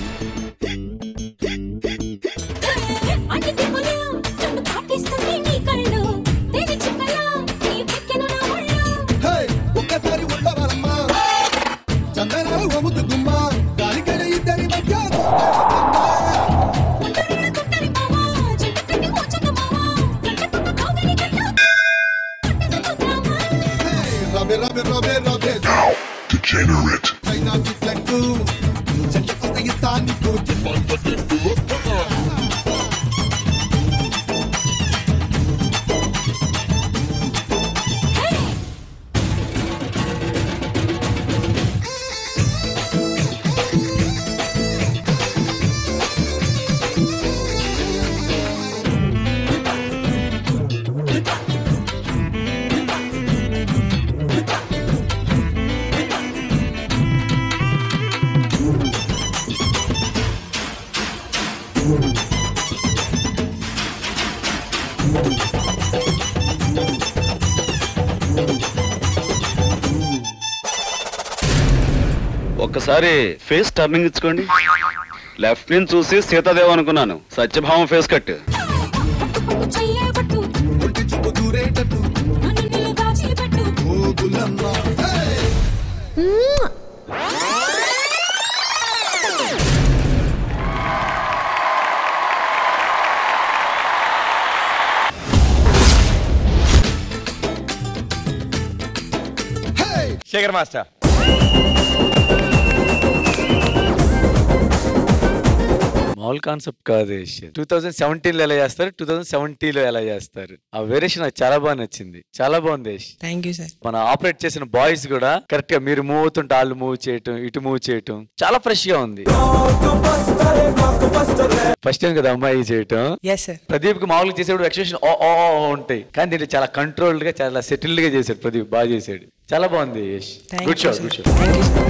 ఒక్కసారి ఉండవాలమ్మా, చందనాలు అముతు గుమ్మ, గాలికెళ్ళి ఇద్దరి మధ్య పెట్టు చెట్ల కొత్త ఇస్తానికి ఒక్కసారి ఫేస్ టర్నింగ్ ఇచ్చుకోండి. లెఫ్ట్ నుంచి చూసి సీతాదేవ్ అనుకున్నాను, Satyabhama face cut. Shekhar master మామూలు కాన్సెప్ట్ కాదు. 2017లో ఎలా చేస్తారు, 2070లో ఎలా చేస్తారు, ఆ వేరియేషన్ నాకు చాలా బాగా నచ్చింది. చాలా బాగుంది. Thank you sir. మన ఆపరేట్ చేసిన బాయ్స్ కూడా కరెక్ట్ గా మీరు మూవ్ అవుతుంటే వాళ్ళు మూవ్ చేయటం, ఇటు మూవ్ చేయటం చాలా ఫ్రెష్ గా ఉంది. ఫస్ట్ టైం కదా అమ్మాయి చేయటం. ప్రదీప్ కి మామూలుగా చేసేప్పుడు ఎక్స్ప్రెషన్ ఓ ఉంటాయి, కానీ దీంట్లో చాలా కంట్రోల్డ్ గా చాలా సెటిల్డ్ గా చేశాడు ప్రదీప్. బాగా చేశాడు, చాలా బాగుంది. Good shot, good shot.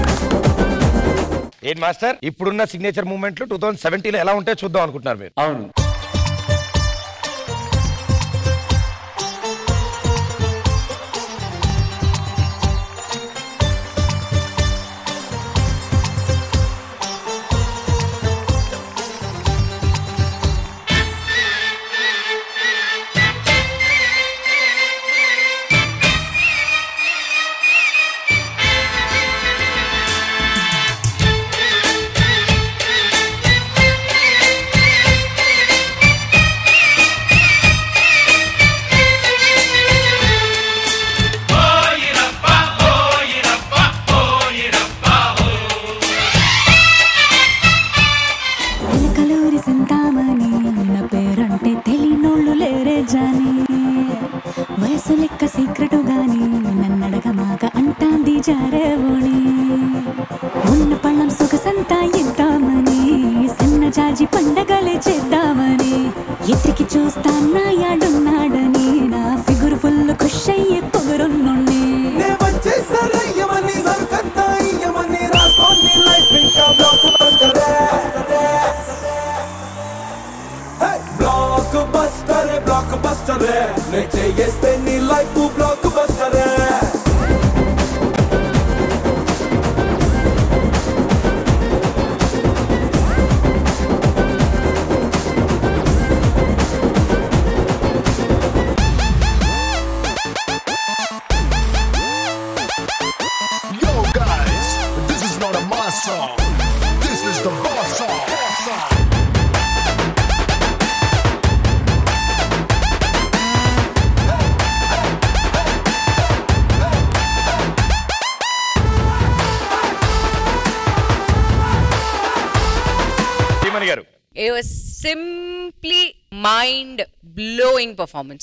ఏంటి మాస్టర్ ఇప్పుడున్న సిగ్నేచర్ మూవ్మెంట్లు 2070లో ఎలా ఉంటాయో చూద్దాం అనుకుంటున్నారు మీరు? అవును. It was simply mind-blowing performance.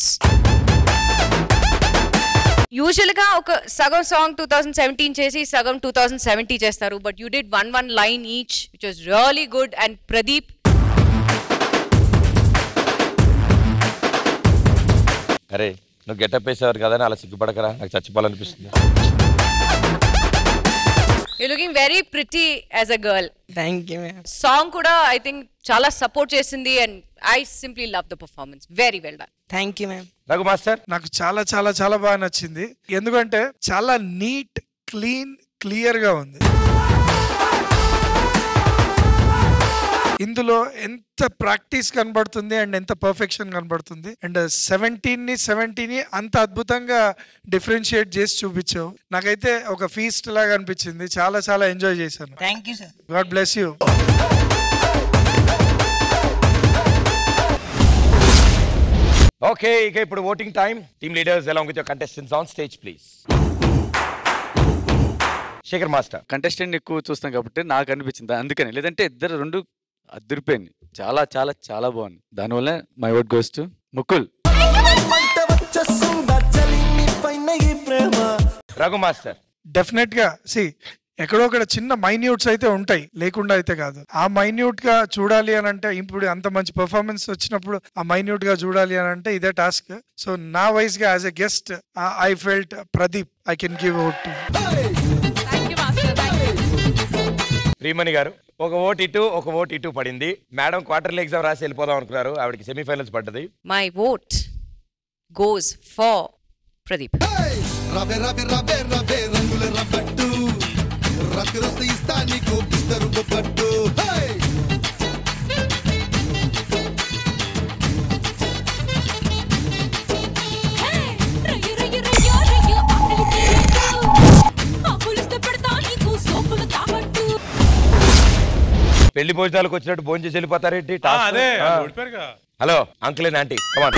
Usual గా ఒక సగం సాంగ్ 2017 చేసి సగం 2070 చేస్తారు, but you did one line each which was really good. And Pradeep, అరే నువ్వు గెటప్ వేసేవారు కదా, అలా సిగ్గుపడకరా, నాకు చచ్చిపోవాలనిపిస్తుంది. You're looking very pretty as a girl. Thank you, ma'am. Song kuda I think chala support chesindi and I simply love the performance. Very well done. Thank you, ma'am. Raghu master నాకు చాలా చాలా చాలా బాగా నచ్చింది, ఎందుకంటే చాలా నీట్, క్లీన్, క్లియర్ గా ఉంది. ఇందులో ఎంత ప్రాక్టీస్ కనబడుతుంది అండ్ ఎంత పర్ఫెక్షన్ కనబడుతుంది. అండ్ 70ని అంత అద్భుతంగా డిఫరెన్షియేట్ చేసి చూపించావు. నాకైతే ఒక ఫీస్ట్ లాగా అనిపించింది. చాలా చాలా ఎంజాయ్ చేశాను. Thank you sir. God bless you. Okay, ఇక ఇప్పుడు voting time. Team leaders along with your contestants on stage please. Shekhar master. Contestant ఎక్కువ చూస్తాం కాబట్టి నాకు అనిపించింది అందుకని, లేదంటే ఇద్దరు రెండు అదిరిపోయింది. చాలా చాలా చాలా బాగుంది. దానివల్ల my word goes to Mukul. Raghu master. Definite గా ఎక్కడో ఒక చిన్న మైన్యూట్స్ అయితే ఉంటాయి, లేకుండా అయితే కాదు. ఆ మైన్యూట్ గా చూడాలి అని అంటే, ఇప్పుడు అంత మంచి పర్ఫార్మెన్స్ వచ్చినప్పుడు ఆ మైన్యూట్ గా చూడాలి అని అంటే ఇదే టాస్క్. సో నా వైస్ గా as a guest I felt Pradeep I can give out to. Priyamani గారు, ఒక ఓట్ ఇటు పడింది. మేడం క్వార్టర్లీ ఎగ్జామ్ రాసి వెళ్ళిపోదాం అనుకున్నారు, ఆవిడకి సెమీఫైనల్స్ పడ్డది. My vote goes for Pradeep. పెళ్లి భోజనాలకు వచ్చినట్టు భోజనం చేసి వెళ్ళిపోతారేంటి? Hello uncle and aunty, come on.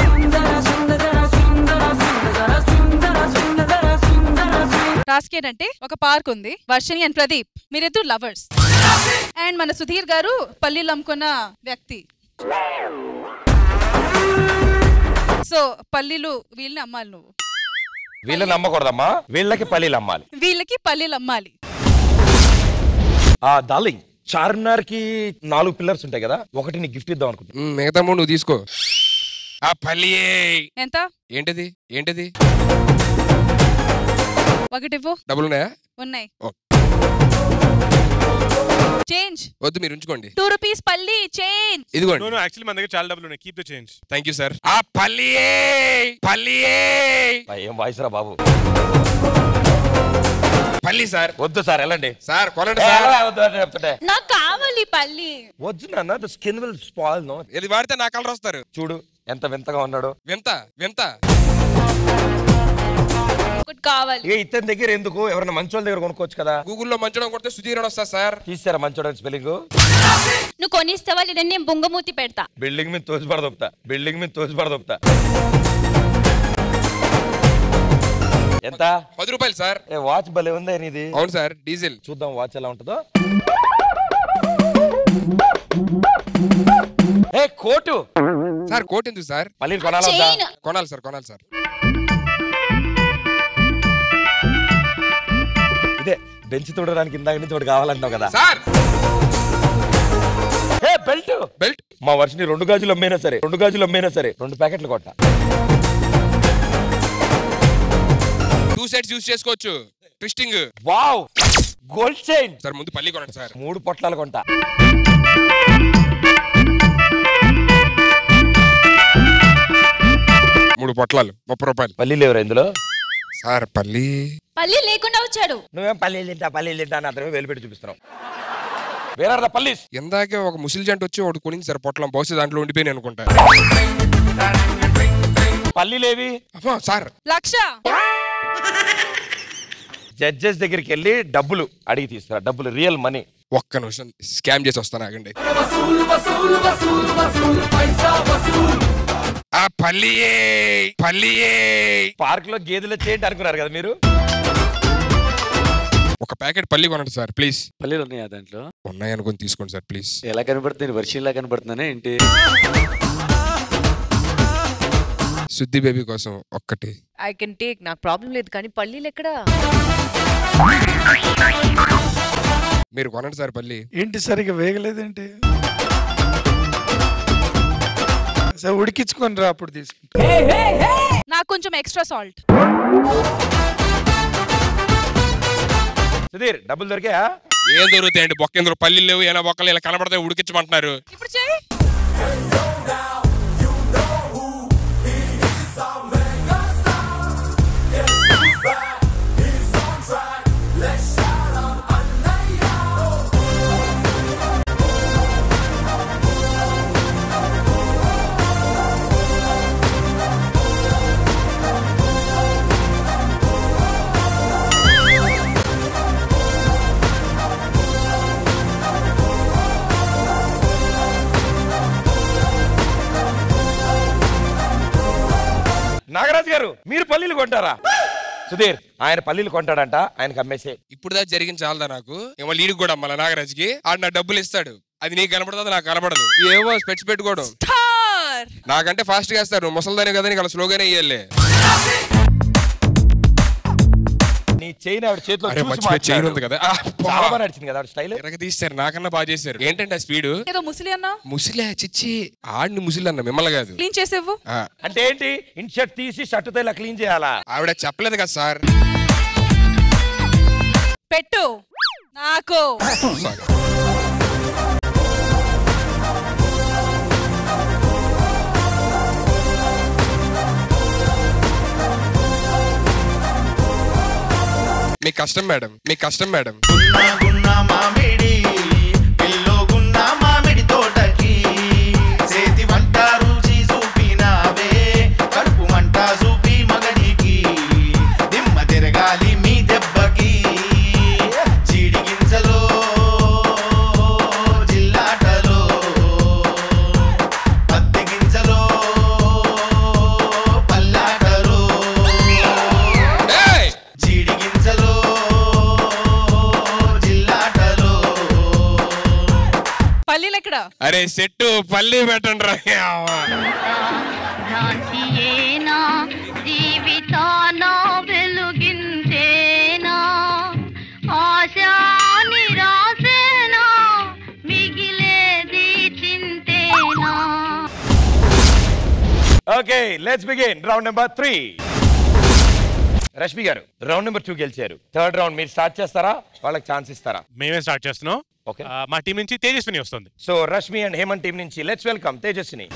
Task ఏంటంటే, ఒక పార్క్ ఉంది, వర్షిణి అండ్ ప్రదీప్ మీరిద్దరు లవర్స్, అండ్ మన సుధీర్ గారు పల్లీలు అమ్ముకున్న వ్యక్తి. సో పల్లీలు వీళ్ళని అమ్మాలి, నువ్వు వీళ్ళని అమ్మకూడదమ్మా, వీళ్ళకి పల్లీలు అమ్మాలి. వీళ్ళకి పల్లీలు అమ్మాలి. డార్లింగ్, చార్మినార్ కి 4 పిల్లర్స్ ఉంటాయి కదా, ఒకటి నీకు గిఫ్ట్ ఇద్దాం అనుకుంటా. మిగతా నువ్వు తీసుకో. ఆ పల్లి ఎంత? ఏంటది ఏంటది? ఒకటి ఇవ్వు. డబ్బులు ఉన్నాయా? ఉన్నాయి. చేంజ్ వద్దు, మీరు ఉంచుకోండి. 2 రూపీస్ పల్లి చేంజ్. ఇదిగోండి. నో యాక్చువల్లీ మన దగ్గర చాలా డబ్బులు ఉన్నాయి, keep the change. Thank you sir. ఆ పల్లి పల్లి ఏం వాయిస్ రా బాబు. పల్లి సార్. వద్దు సార్, వెళ్ళండి సార్. కొనండి సార్. నాకు కావాలి పల్లి. వద్దు నాన్న, the skin will spoil. No, ఇది వాడితే నా కలర్ వస్తారు. చూడు ఎంత వింతగా ఉన్నాడు. వింత వింత. కావాలి. ఇతని దగ్గర ఎందుకు, ఎవరైనా మంచోళ్ళ దగ్గర కొనుక్కోవచ్చు కదా. గూగుల్లో మంచోడం కొడితే సుధీర్ వస్తా సార్. తీసారా మంచోడం స్పెల్లింగ్? నువ్వు కొనిస్తావా లేదని నేను బొంగమూతి పెడతా. బిల్డింగ్ మీద తోసిపడదొప్తా, బిల్డింగ్ మీద తోసిపడదొప్తా. ఎంత? 10 రూపాయలు సార్. వాచ్ భలే ఉందా నీది? అవును సార్, డీజిల్. చూద్దాం వాచ్ ఎలా ఉంటుందో. Coat sir. కోట్ ఎందుకు సార్? మళ్ళీ కొనాలి కొనాలి సార్, కొనాలి సార్. ఇదే బెంచ్ తోడడానికి ఇందాక నుంచి ఒకటి కావాలంటావు కదా సార్. బెల్ట్ బెల్ట్ మా వర్షిని 2 గాజులు అమ్మైనా సరే 2 ప్యాకెట్లు కొట్ట. 2 సెట్స్ యూస్ చేసుకోవచ్చు. Twisting. Wow, gold chain. Sir ముందు పల్లి కొనండి సార్. 3 పొట్లాలు కొంటా. మూడు పొట్లాలు 30 రూపాయలు. పల్లీలు ఎవరు ఇందులో? సార్ పల్లి లేకుండా వచ్చాడు. నువ్వేం పల్లీలు తింటా అని అతను వేలు చూపిస్తున్నావు. వేరే పల్లీస్. ఎందాకే ఒక ముసిల్ జంట వచ్చి ఒకటి కొనింది సార్ పొట్లం. బహుశా దాంట్లో ఉండిపోయి అనుకుంటా. పల్లీలేవి సార్? 1,00,000. జడ్జెస్ దగ్గరికి వెళ్ళి డబ్బులు అడిగి తీసుకురా, డబ్బులు రియల్ మనీ. ఒక్క నిమిషం స్కామ్ చేసి వస్తాను, ఆగండి. ఆ పల్లియే పల్లియే. పార్క్ లో గేదెలు చేయండి అనుకున్నారు కదా మీరు. ఒక ప్యాకెట్ పల్లి కొనండి సార్ ప్లీజ్. పల్లీలు ఉన్నాయా దాంట్లో? ఉన్నాయి అనుకుని తీసుకోండి సార్ ప్లీజ్. ఎలా కనబడుతుంది? వర్షిలా కనబడుతున్నానే ఏంటి? శుద్ధి బేబీ కోసం ఒక్కటి. ఐ కెన్ టేక్, నాకు ప్రాబ్లం లేదు, కానీ పల్లీలు ఎక్కడా? మీరు కొనండి సార్ పల్లి. ఏంటి సరిగా వేగలేదేంటి? సార్ ఉడికించుకొని రా, అప్పుడు తీసుకుంటా. నాకు కొంచెం ఎక్స్ట్రా సాల్ట్. సుధీర్, డబ్బులు దొరికా? ఏం దొరుకుతాయండి? బొక్కేందులో పల్లీలు లేవు, ఏనా బొక్కలు ఇలా కనబడతాయి, ఉడికించమంటున్నారు. ఇప్పుడు చేయి. నాగరాజు గారు, మీరు పల్లీలు కొంటారా? సుధీర్ ఆయన పల్లీలు కొంటాడంట, ఆయనకి అమ్మేసే. ఇప్పుడు దా జరిగింది చాలదా నాకు, ఏమో లీడ్ కూడా మళ్ళీ నాగరాజ్కి ఆడు నా డబ్బులు ఇస్తాడు, అది నీకు కనపడుతుంది నాకు కనపడదు, ఏవో స్పెట్స్ పెట్టుకోవడం. నాకంటే ఫాస్ట్ గా వేస్తారు, ముసలిదానే కదా నీకు అలా స్లోగానే ఇయ్యాలి. నీ చైన్ ఆవిడ చేతిలో చైన్ ఉంది కదా, చాలా బాగా నడిచింది కదా స్టైల్. తీస్తారు నాకన్నా బాగా చేశారు. ఏంటంటే ఆ స్పీడ్ ఏదో ముసలి అన్నా, ముసిలే చిచ్చి ఆడిని ముసిలి అన్న మిమ్మల్ని కాదు. క్లీన్ చేసేవు అంటే ఏంటి? ఇన్ షర్ట్ తీసి షర్టుతో ఇలా క్లీన్ చేయాలా? ఆవిడ చెప్పలేదు కదా సార్. పెట్టు నాకు. మీకు కష్టం మేడం, మీకు కష్టం మేడం. మామిడి పిల్లో గున్న మామిడి తోటకి చేతి వంట రుచి చూపినావే, కడుపు మంట చూపి మగడికి దిమ్మ తిరగాలి మీ దెబ్బకి. చీడి గింజలో జిల్లాటలో పత్తి గింజలో పల్లాటలో చీడి గింజలో అరే సెట్టు పల్లి పెట్టండి రా. జీవితానా వెలుగించేనా ఆశా నిరాశేనా మిగిలేది చింతేనా. Okay let's begin round number 3. Rashmi గారు రౌండ్ నెంబర్ 2 గెలిచారు. థర్డ్ రౌండ్ మీరు స్టార్ట్ చేస్తారా, వాళ్ళకి ఛాన్స్ ఇస్తారా? మేమే స్టార్ట్ చేస్తున్నాం. మా టీం నుంచి తేజస్విని వస్తుంది. So Rashmi and Hemanth team నుంచి లెట్స్ వెల్కమ్ తేజస్విని.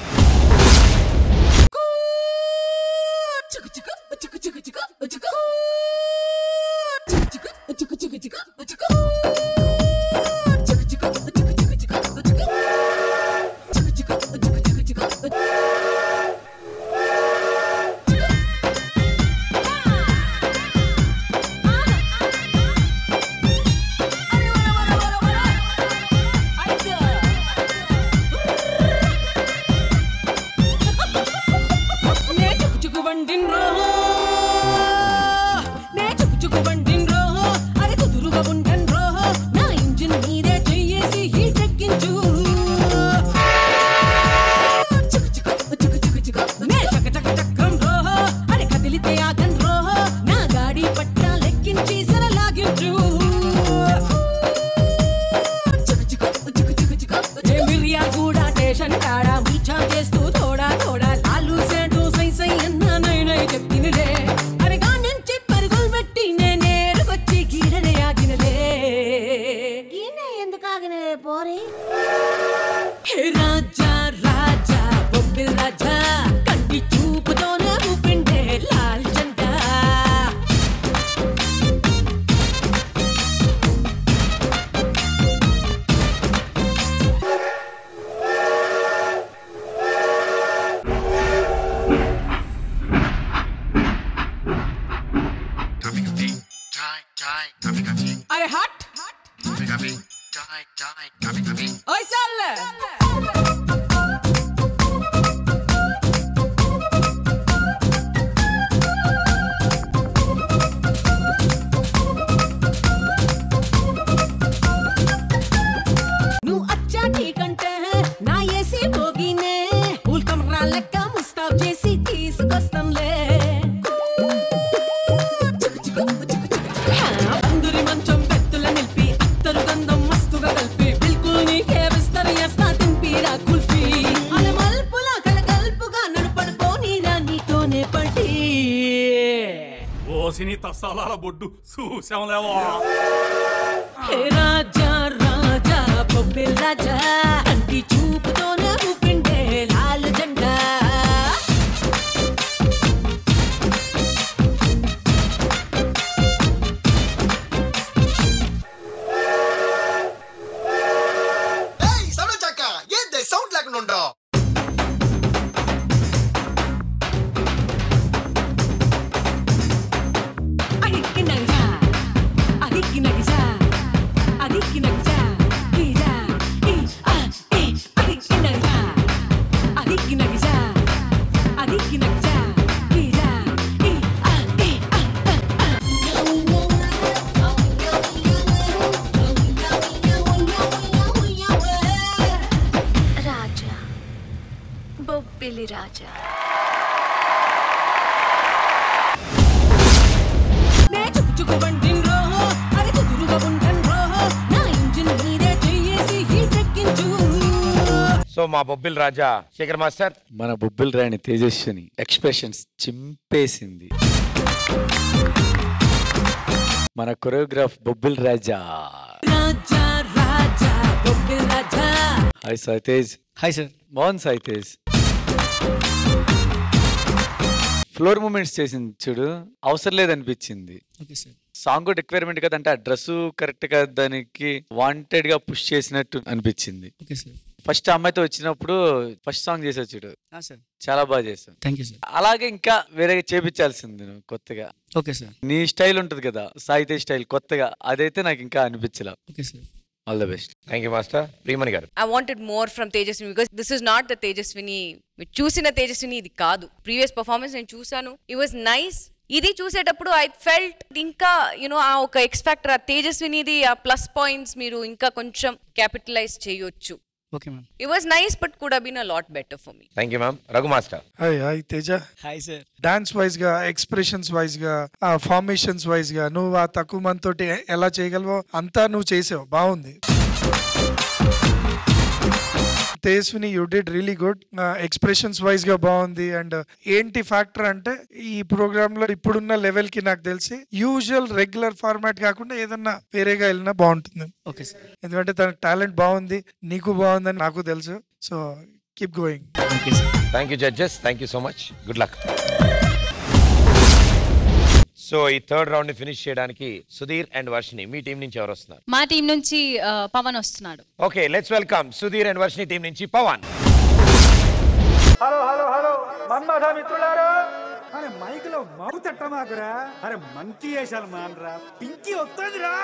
अरे हट ओए चल నువ్వు అచ్చా నీకంటే నా ఏసీ భోగినే పూల్ కమరా లెక్క ముస్తాబ్ చేసి తీసుకొస్తాంలే అందరి మంచం పెట్టుల నిలిపి అత్తరు గంధం మస్తుగా కలిపి బిల్కుల్ నీకే విస్తరి చేస్తా తింపిరా కుల్ఫీ అల మల్పుల కలగల్పుగా నడుపడుకోనిరా నీతోనే పడి ఓసిని తస్సాల బొడ్డు చూసాంలేవా హే రాజా రాజా బొబ్బిల్ రాజా అంటి చూపుతోనే ఊపిండే లాల్ జెండా సౌండ్ లేకుండా ఉండో అదికి నగిజా బొబ్బిలి రాజా. సో మా బొబ్బిల్ రాజా శేఖర్ మాస్టర్, మన బొబ్బిల్ రాణి తేజస్విని ఎక్స్ప్రెషన్స్ చింపేసింది. మన కొరియోగ్రాఫ్ బొబ్బిల్ రాజా. హాయ్ సాయితేజ్. Hi sir. బాగుంది సాయితేజ్. ఫ్లోర్ మూమెంట్స్ చేసింది చూడు, అవసరం లేదనిపించింది. Okay sir. సాంగ్ రిక్వైర్మెంట్ కదా, అంటే ఆ డ్రెస్ కరెక్ట్ గా దానికి వాంటెడ్ గా పుష్ చేసినట్టు అనిపించింది. Okay sir. ఫస్ట్ అమ్మాయితో వచ్చినప్పుడు ఫస్ట్ సాంగ్ చేసావు చూడు, సార్ చాలా బాగా చేసావు. Thank you sir. అలాగే ఇంకా వేరేగా చేపించాల్సింది నువ్వు కొత్తగా. Okay sir. నీ స్టైల్ ఉంటది కదా సాయితేజ్ స్టైల్, కొత్తగా అదైతే నాకు ఇంకా అనిపించలా. Okay sir. All the best. Thank you master. Priyamani గారు. I wanted more from Tejaswini because this is not the Tejaswini మీరు చూసిన Tejaswini, ఇది కాదు. ప్రీవియస్ పర్ఫార్మెన్స్ నేను చూసాను, ఇట్ వాస్ నైస్. ఇది చూసేటప్పుడు ఐ ఫెల్ట్ ఇంకా ఆ ఒక ఎక్స్ ఫ్యాక్టర్, ఆ తేజస్వినిది ఆ ప్లస్ పాయింట్స్ మీరు ఇంకా కొంచెం క్యాపిటలైజ్ చేయొచ్చు. Okay ma'am. It was nice but could have been a lot better for me. Thank you ma'am. Raghu master. Hi Teja. Hi sir. Dance wise గా, ఎక్స్ప్రెషన్స్ వైజ్ గా, ఫార్మేషన్స్ వైజ్ గా నువ్వు ఆ తక్కువ మంది తోటి ఎలా చేయగలవో అంతా నువ్వు చేసావు, బాగుంది. Tejaswini you did really good. Expressions wise గా బాగుంది. అండ్ ఏంటి ఫ్యాక్టర్ అంటే ఈ ప్రోగ్రామ్ లో ఇప్పుడున్న లెవెల్ కి నాకు తెలిసి యూజువల్ రెగ్యులర్ ఫార్మాట్ కాకుండా ఏదన్నా వేరేగా వెళ్ళినా బాగుంటుంది. Okay sir. ఎందుకంటే తన టాలెంట్ బాగుంది, నీకు బాగుందని నాకు తెలుసు. So keep going. Thank you judges, thank you so much, good luck. So ఈ థర్డ్ రౌండ్ ని ఫినిష్ చేయడానికి సుధీర్ అండ్ వర్షిని మీ టీం నుంచి ఎవరు వస్తున్నారు? మా టీం నుంచి పవన్ వస్తున్నాడు. Okay, let's welcome Sudheer and Varshini team నుంచి Pavan. Hello hello hello Manmatha మిత్రులారా, అరే మైక్ లో మౌత్ ఎట్టమాకురా, అరే మంకీ వేసాలి మానరా, పింకీ వస్తుందిరా.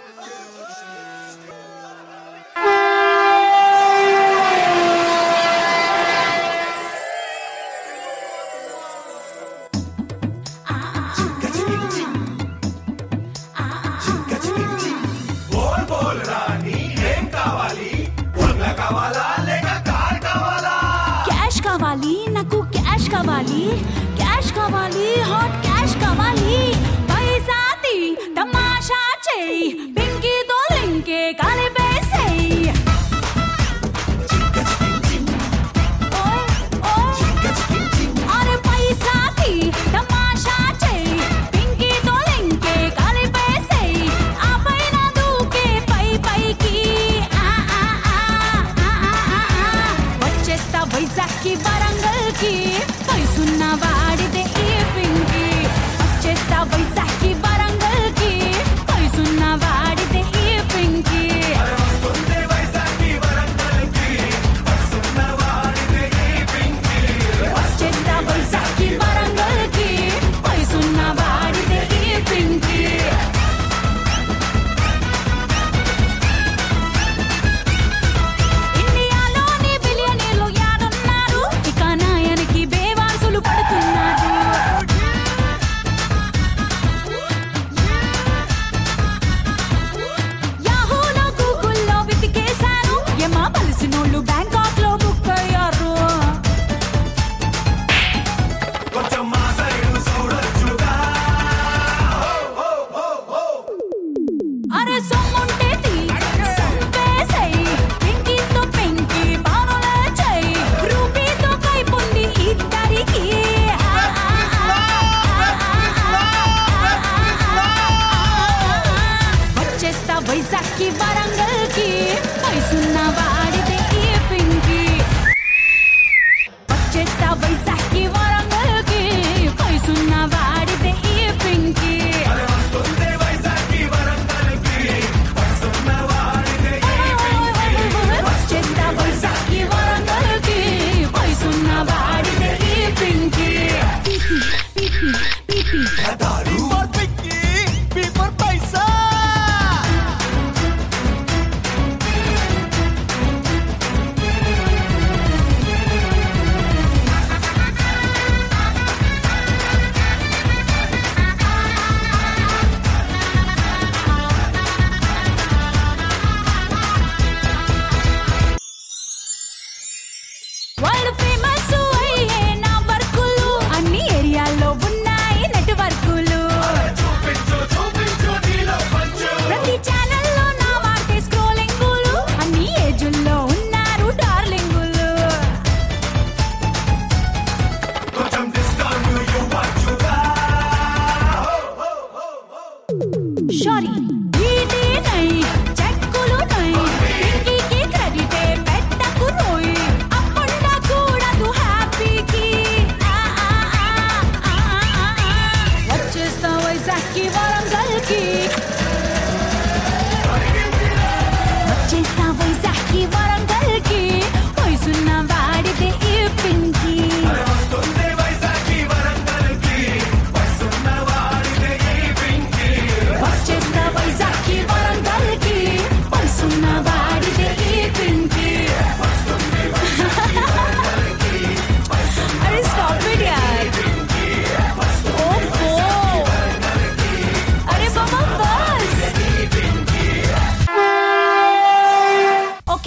నాకు క్యాష్ కావాలి, క్యాష్ కావాలి, హాట్ క్యాష్ కావాలి. పైసా తీ తమాషా చేయి, పింకీతో లింకే కలిపేసేయి. అరే పైసా తీ తమాషా చేయి, పింకీతో లింకే కలిపేసేయి. ఆ పైన దూకే పై పైకి వచ్చేస్తా వైజాగ్కి వరంగల్కి, పైసున్న వాడితే ఈ పింకి. వచ్చేస్తా వైజాగ్కి వరంగల్కి, పైసున్న వాడితే ఈ పింకి. వచ్చేస్తా వైజాగ్కి వరంగల్కి, పైసున్న వాడితే ఈ పింకి. ఇండియాలోని బిలియనీర్లు యాడున్నారు, ఇక నాయనికి బేవా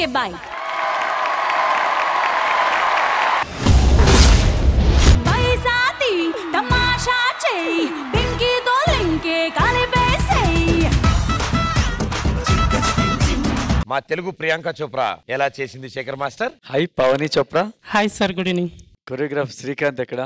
బాయ్. బైసాతి తమాషా చేయి పింకీతో లింకే కలిపేసేయ్. మా తెలుగు ప్రియాంక చోప్రా ఎలా చేసింది Shekhar master? Hi Pavani Chopra. Hi sir, good evening. Choreograph Srikanth ఎక్కడ?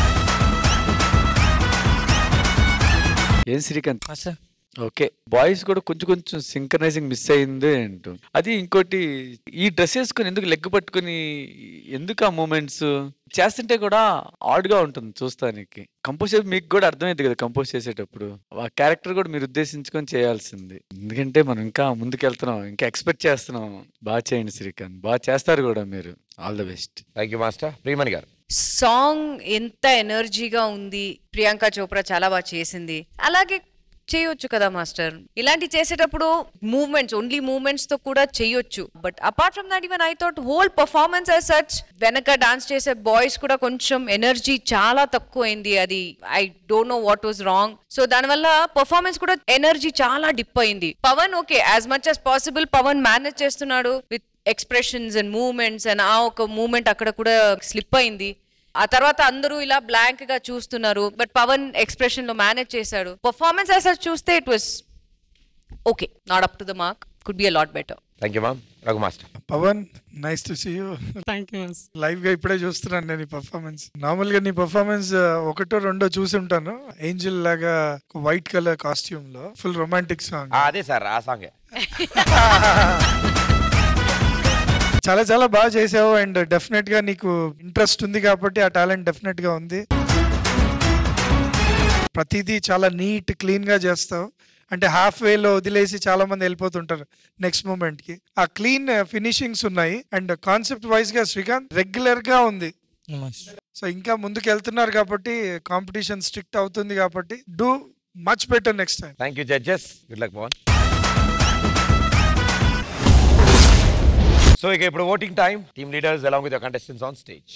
ఏం శ్రీకాంత్? ఓకే, బాయ్స్ కూడా కొంచెం సింక్రనైజింగ్ మిస్ అయింది అంటూ. అది ఇంకోటి, ఈ డ్రెస్ వేసుకుని ఎందుకు లెగ్ పట్టుకుని ఎందుకు ఆ మూమెంట్స్ చేస్తుంటే కూడా ఆడ్ గా ఉంటుంది చూస్తానికి. కంపోజ్ మీకు కూడా అర్థమైంది కదా కంపోజ్ చేసేటప్పుడు, ఆ క్యారెక్టర్ కూడా మీరు ఉద్దేశించుకొని చేయాల్సింది. ఎందుకంటే మనం ఇంకా ముందుకెళ్తున్నాం, ఇంకా ఎక్స్పెక్ట్ చేస్తున్నాం. బాగా చేయండి శ్రీకాంత్, బాగా చేస్తారు కూడా మీరు. All the best. Thank you master. Priyamani garu, song ఎంత ఎనర్జీగా ఉంది, ప్రియాంక చోప్రా చాలా బాగా చేసింది. అలాగే చేయొచ్చు కదా మాస్టర్, ఇలాంటి చేసేటప్పుడు మూవ్మెంట్స్, ఓన్లీ మూవ్మెంట్స్ తో కూడా చేయొచ్చు. But apart from that even I thought whole performance as such, వెనక డాన్స్ చేసే బాయ్స్ కూడా కొంచెం ఎనర్జీ చాలా తక్కువ అయింది. అది I don't know what was wrong. So దానివల్ల పర్ఫార్మెన్స్ కూడా ఎనర్జీ చాలా డిప్ అయింది. Pavan okay, as much as possible Pavan manage చేస్తున్నాడు with expressions and movements, and ఆ ఒక మూవ్మెంట్ అక్కడ కూడా స్లిప్ అయింది. ఆ తర్వాత అందరూ ఇలా బ్లాంక్ గా చూస్తున్నారు, బట్ పవన్ ఎక్స్ప్రెషన్ లో మేనేజ్ చేశాడు. పర్ఫార్మెన్స్ అసలు చూస్తే it was okay, not up to the mark, could be a lot better. Thank you ma'am. Raghu master. Pavan, nice to see you. Thank you. Live గా ఇప్పుడే చూస్తున్నాను నేను నీ పర్ఫార్మెన్స్. నార్మల్ గా నీ పర్ఫార్మెన్స్ ఒకటో రెండో చూసి ఉంటాను. ఏంజల్ లాగా వైట్ కలర్ కాస్ట్యూమ్ లో ఫుల్ రొమాంటిక్ సాంగ్. అదే సార్, ఆ సాంగ్ చాలా చాలా బాగా చేసావు. అండ్ డెఫినెట్ గా నీకు ఇంట్రెస్ట్ ఉంది కాబట్టి ఆ టాలెంట్ డెఫినెట్ గా ఉంది. ప్రతిదీ చాలా నీట్ క్లీన్ గా చేస్తావు. అంటే హాఫ్ వేలో వదిలేసి చాలా మంది వెళ్ళిపోతుంటారు నెక్స్ట్ మూమెంట్ కి. ఆ క్లీన్ ఫినిషింగ్స్ ఉన్నాయి. అండ్ కాన్సెప్ట్ వైజ్ గా శ్రీకాంత్ రెగ్యులర్ గా ఉంది. సో ఇంకా ముందుకు వెళ్తున్నారు కాబట్టి, కాంపిటీషన్ స్ట్రిక్ట్ అవుతుంది కాబట్టి, do much better next time. Thank you judges. Good luck Pavan. So ఇక ఇప్పుడు voting time. Team leaders along with contestants on stage.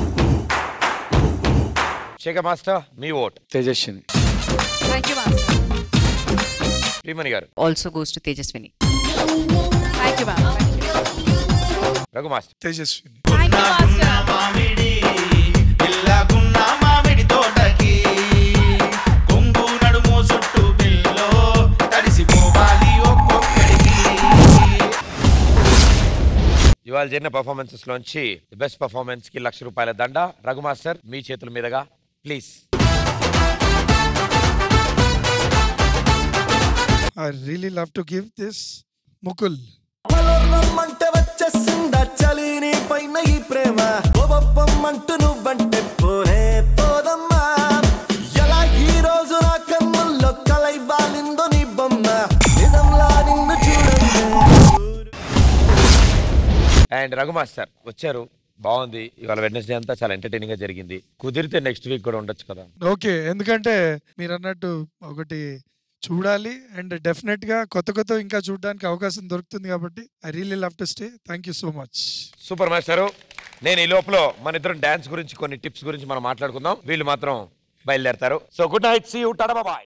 Shekhar master, మీ vote. Tejaswini. Thank you master. Priyamani garu. Also goes to Tejaswini. Thank you ma'am. Raghu master. Tejaswini. Thank you master. మామిడి పిల్లగున్న మామిడి తోటకి కొంగు నడుము చుట్టూ పిల్లో తడిసిపోవాలి ఒక్కొక్కడికి. ఇవాళ జరిగిన పర్ఫార్మెన్సెస్ లోంచి బెస్ట్ పర్ఫార్మెన్స్ కి ₹1,00,000 దండ. రఘు మాస్టర్, మీ చేతుల మీదుగా please. I really love to give this. Mukul. రమ్మంటే వచ్చేసిందా చలి నీ పైన ఈ ప్రేమ, ఓబప్పమ్మంటూ నువ్వంటే పోనే పోదమ్మా. ఎలా ఈ రోజు నా కన్నుల్లో కలై వాలిందో నీ బొమ్మ, నిజంలా నిన్ను చూడండి. అండ్ రఘు మాస్టర్ వచ్చారు, బాగుంది. ఇవాళ వెడ్నెస్డే అంతా చాలా ఎంటర్టైనింగ్ గా జరిగింది. కుదిరితే నెక్స్ట్ వీక్ కూడా ఉండొచ్చు కదా? ఓకే, ఎందుకంటే మీరు అన్నట్టు ఒకటి చూడాలి. అండ్ డెఫినెట్ గా కొత్త ఇంకా చూడడానికి అవకాశం దొరుకుతుంది కాబట్టి I really love to stay. Thank you so much. Super master. నేను ఈ లోపల మన ఇద్దరం డాన్స్ గురించి, కొన్ని టిప్స్ గురించి మనం మాట్లాడుకుందాం. వీళ్ళు మాత్రం బయలుదేరతారు. So good night, see you, tata bye.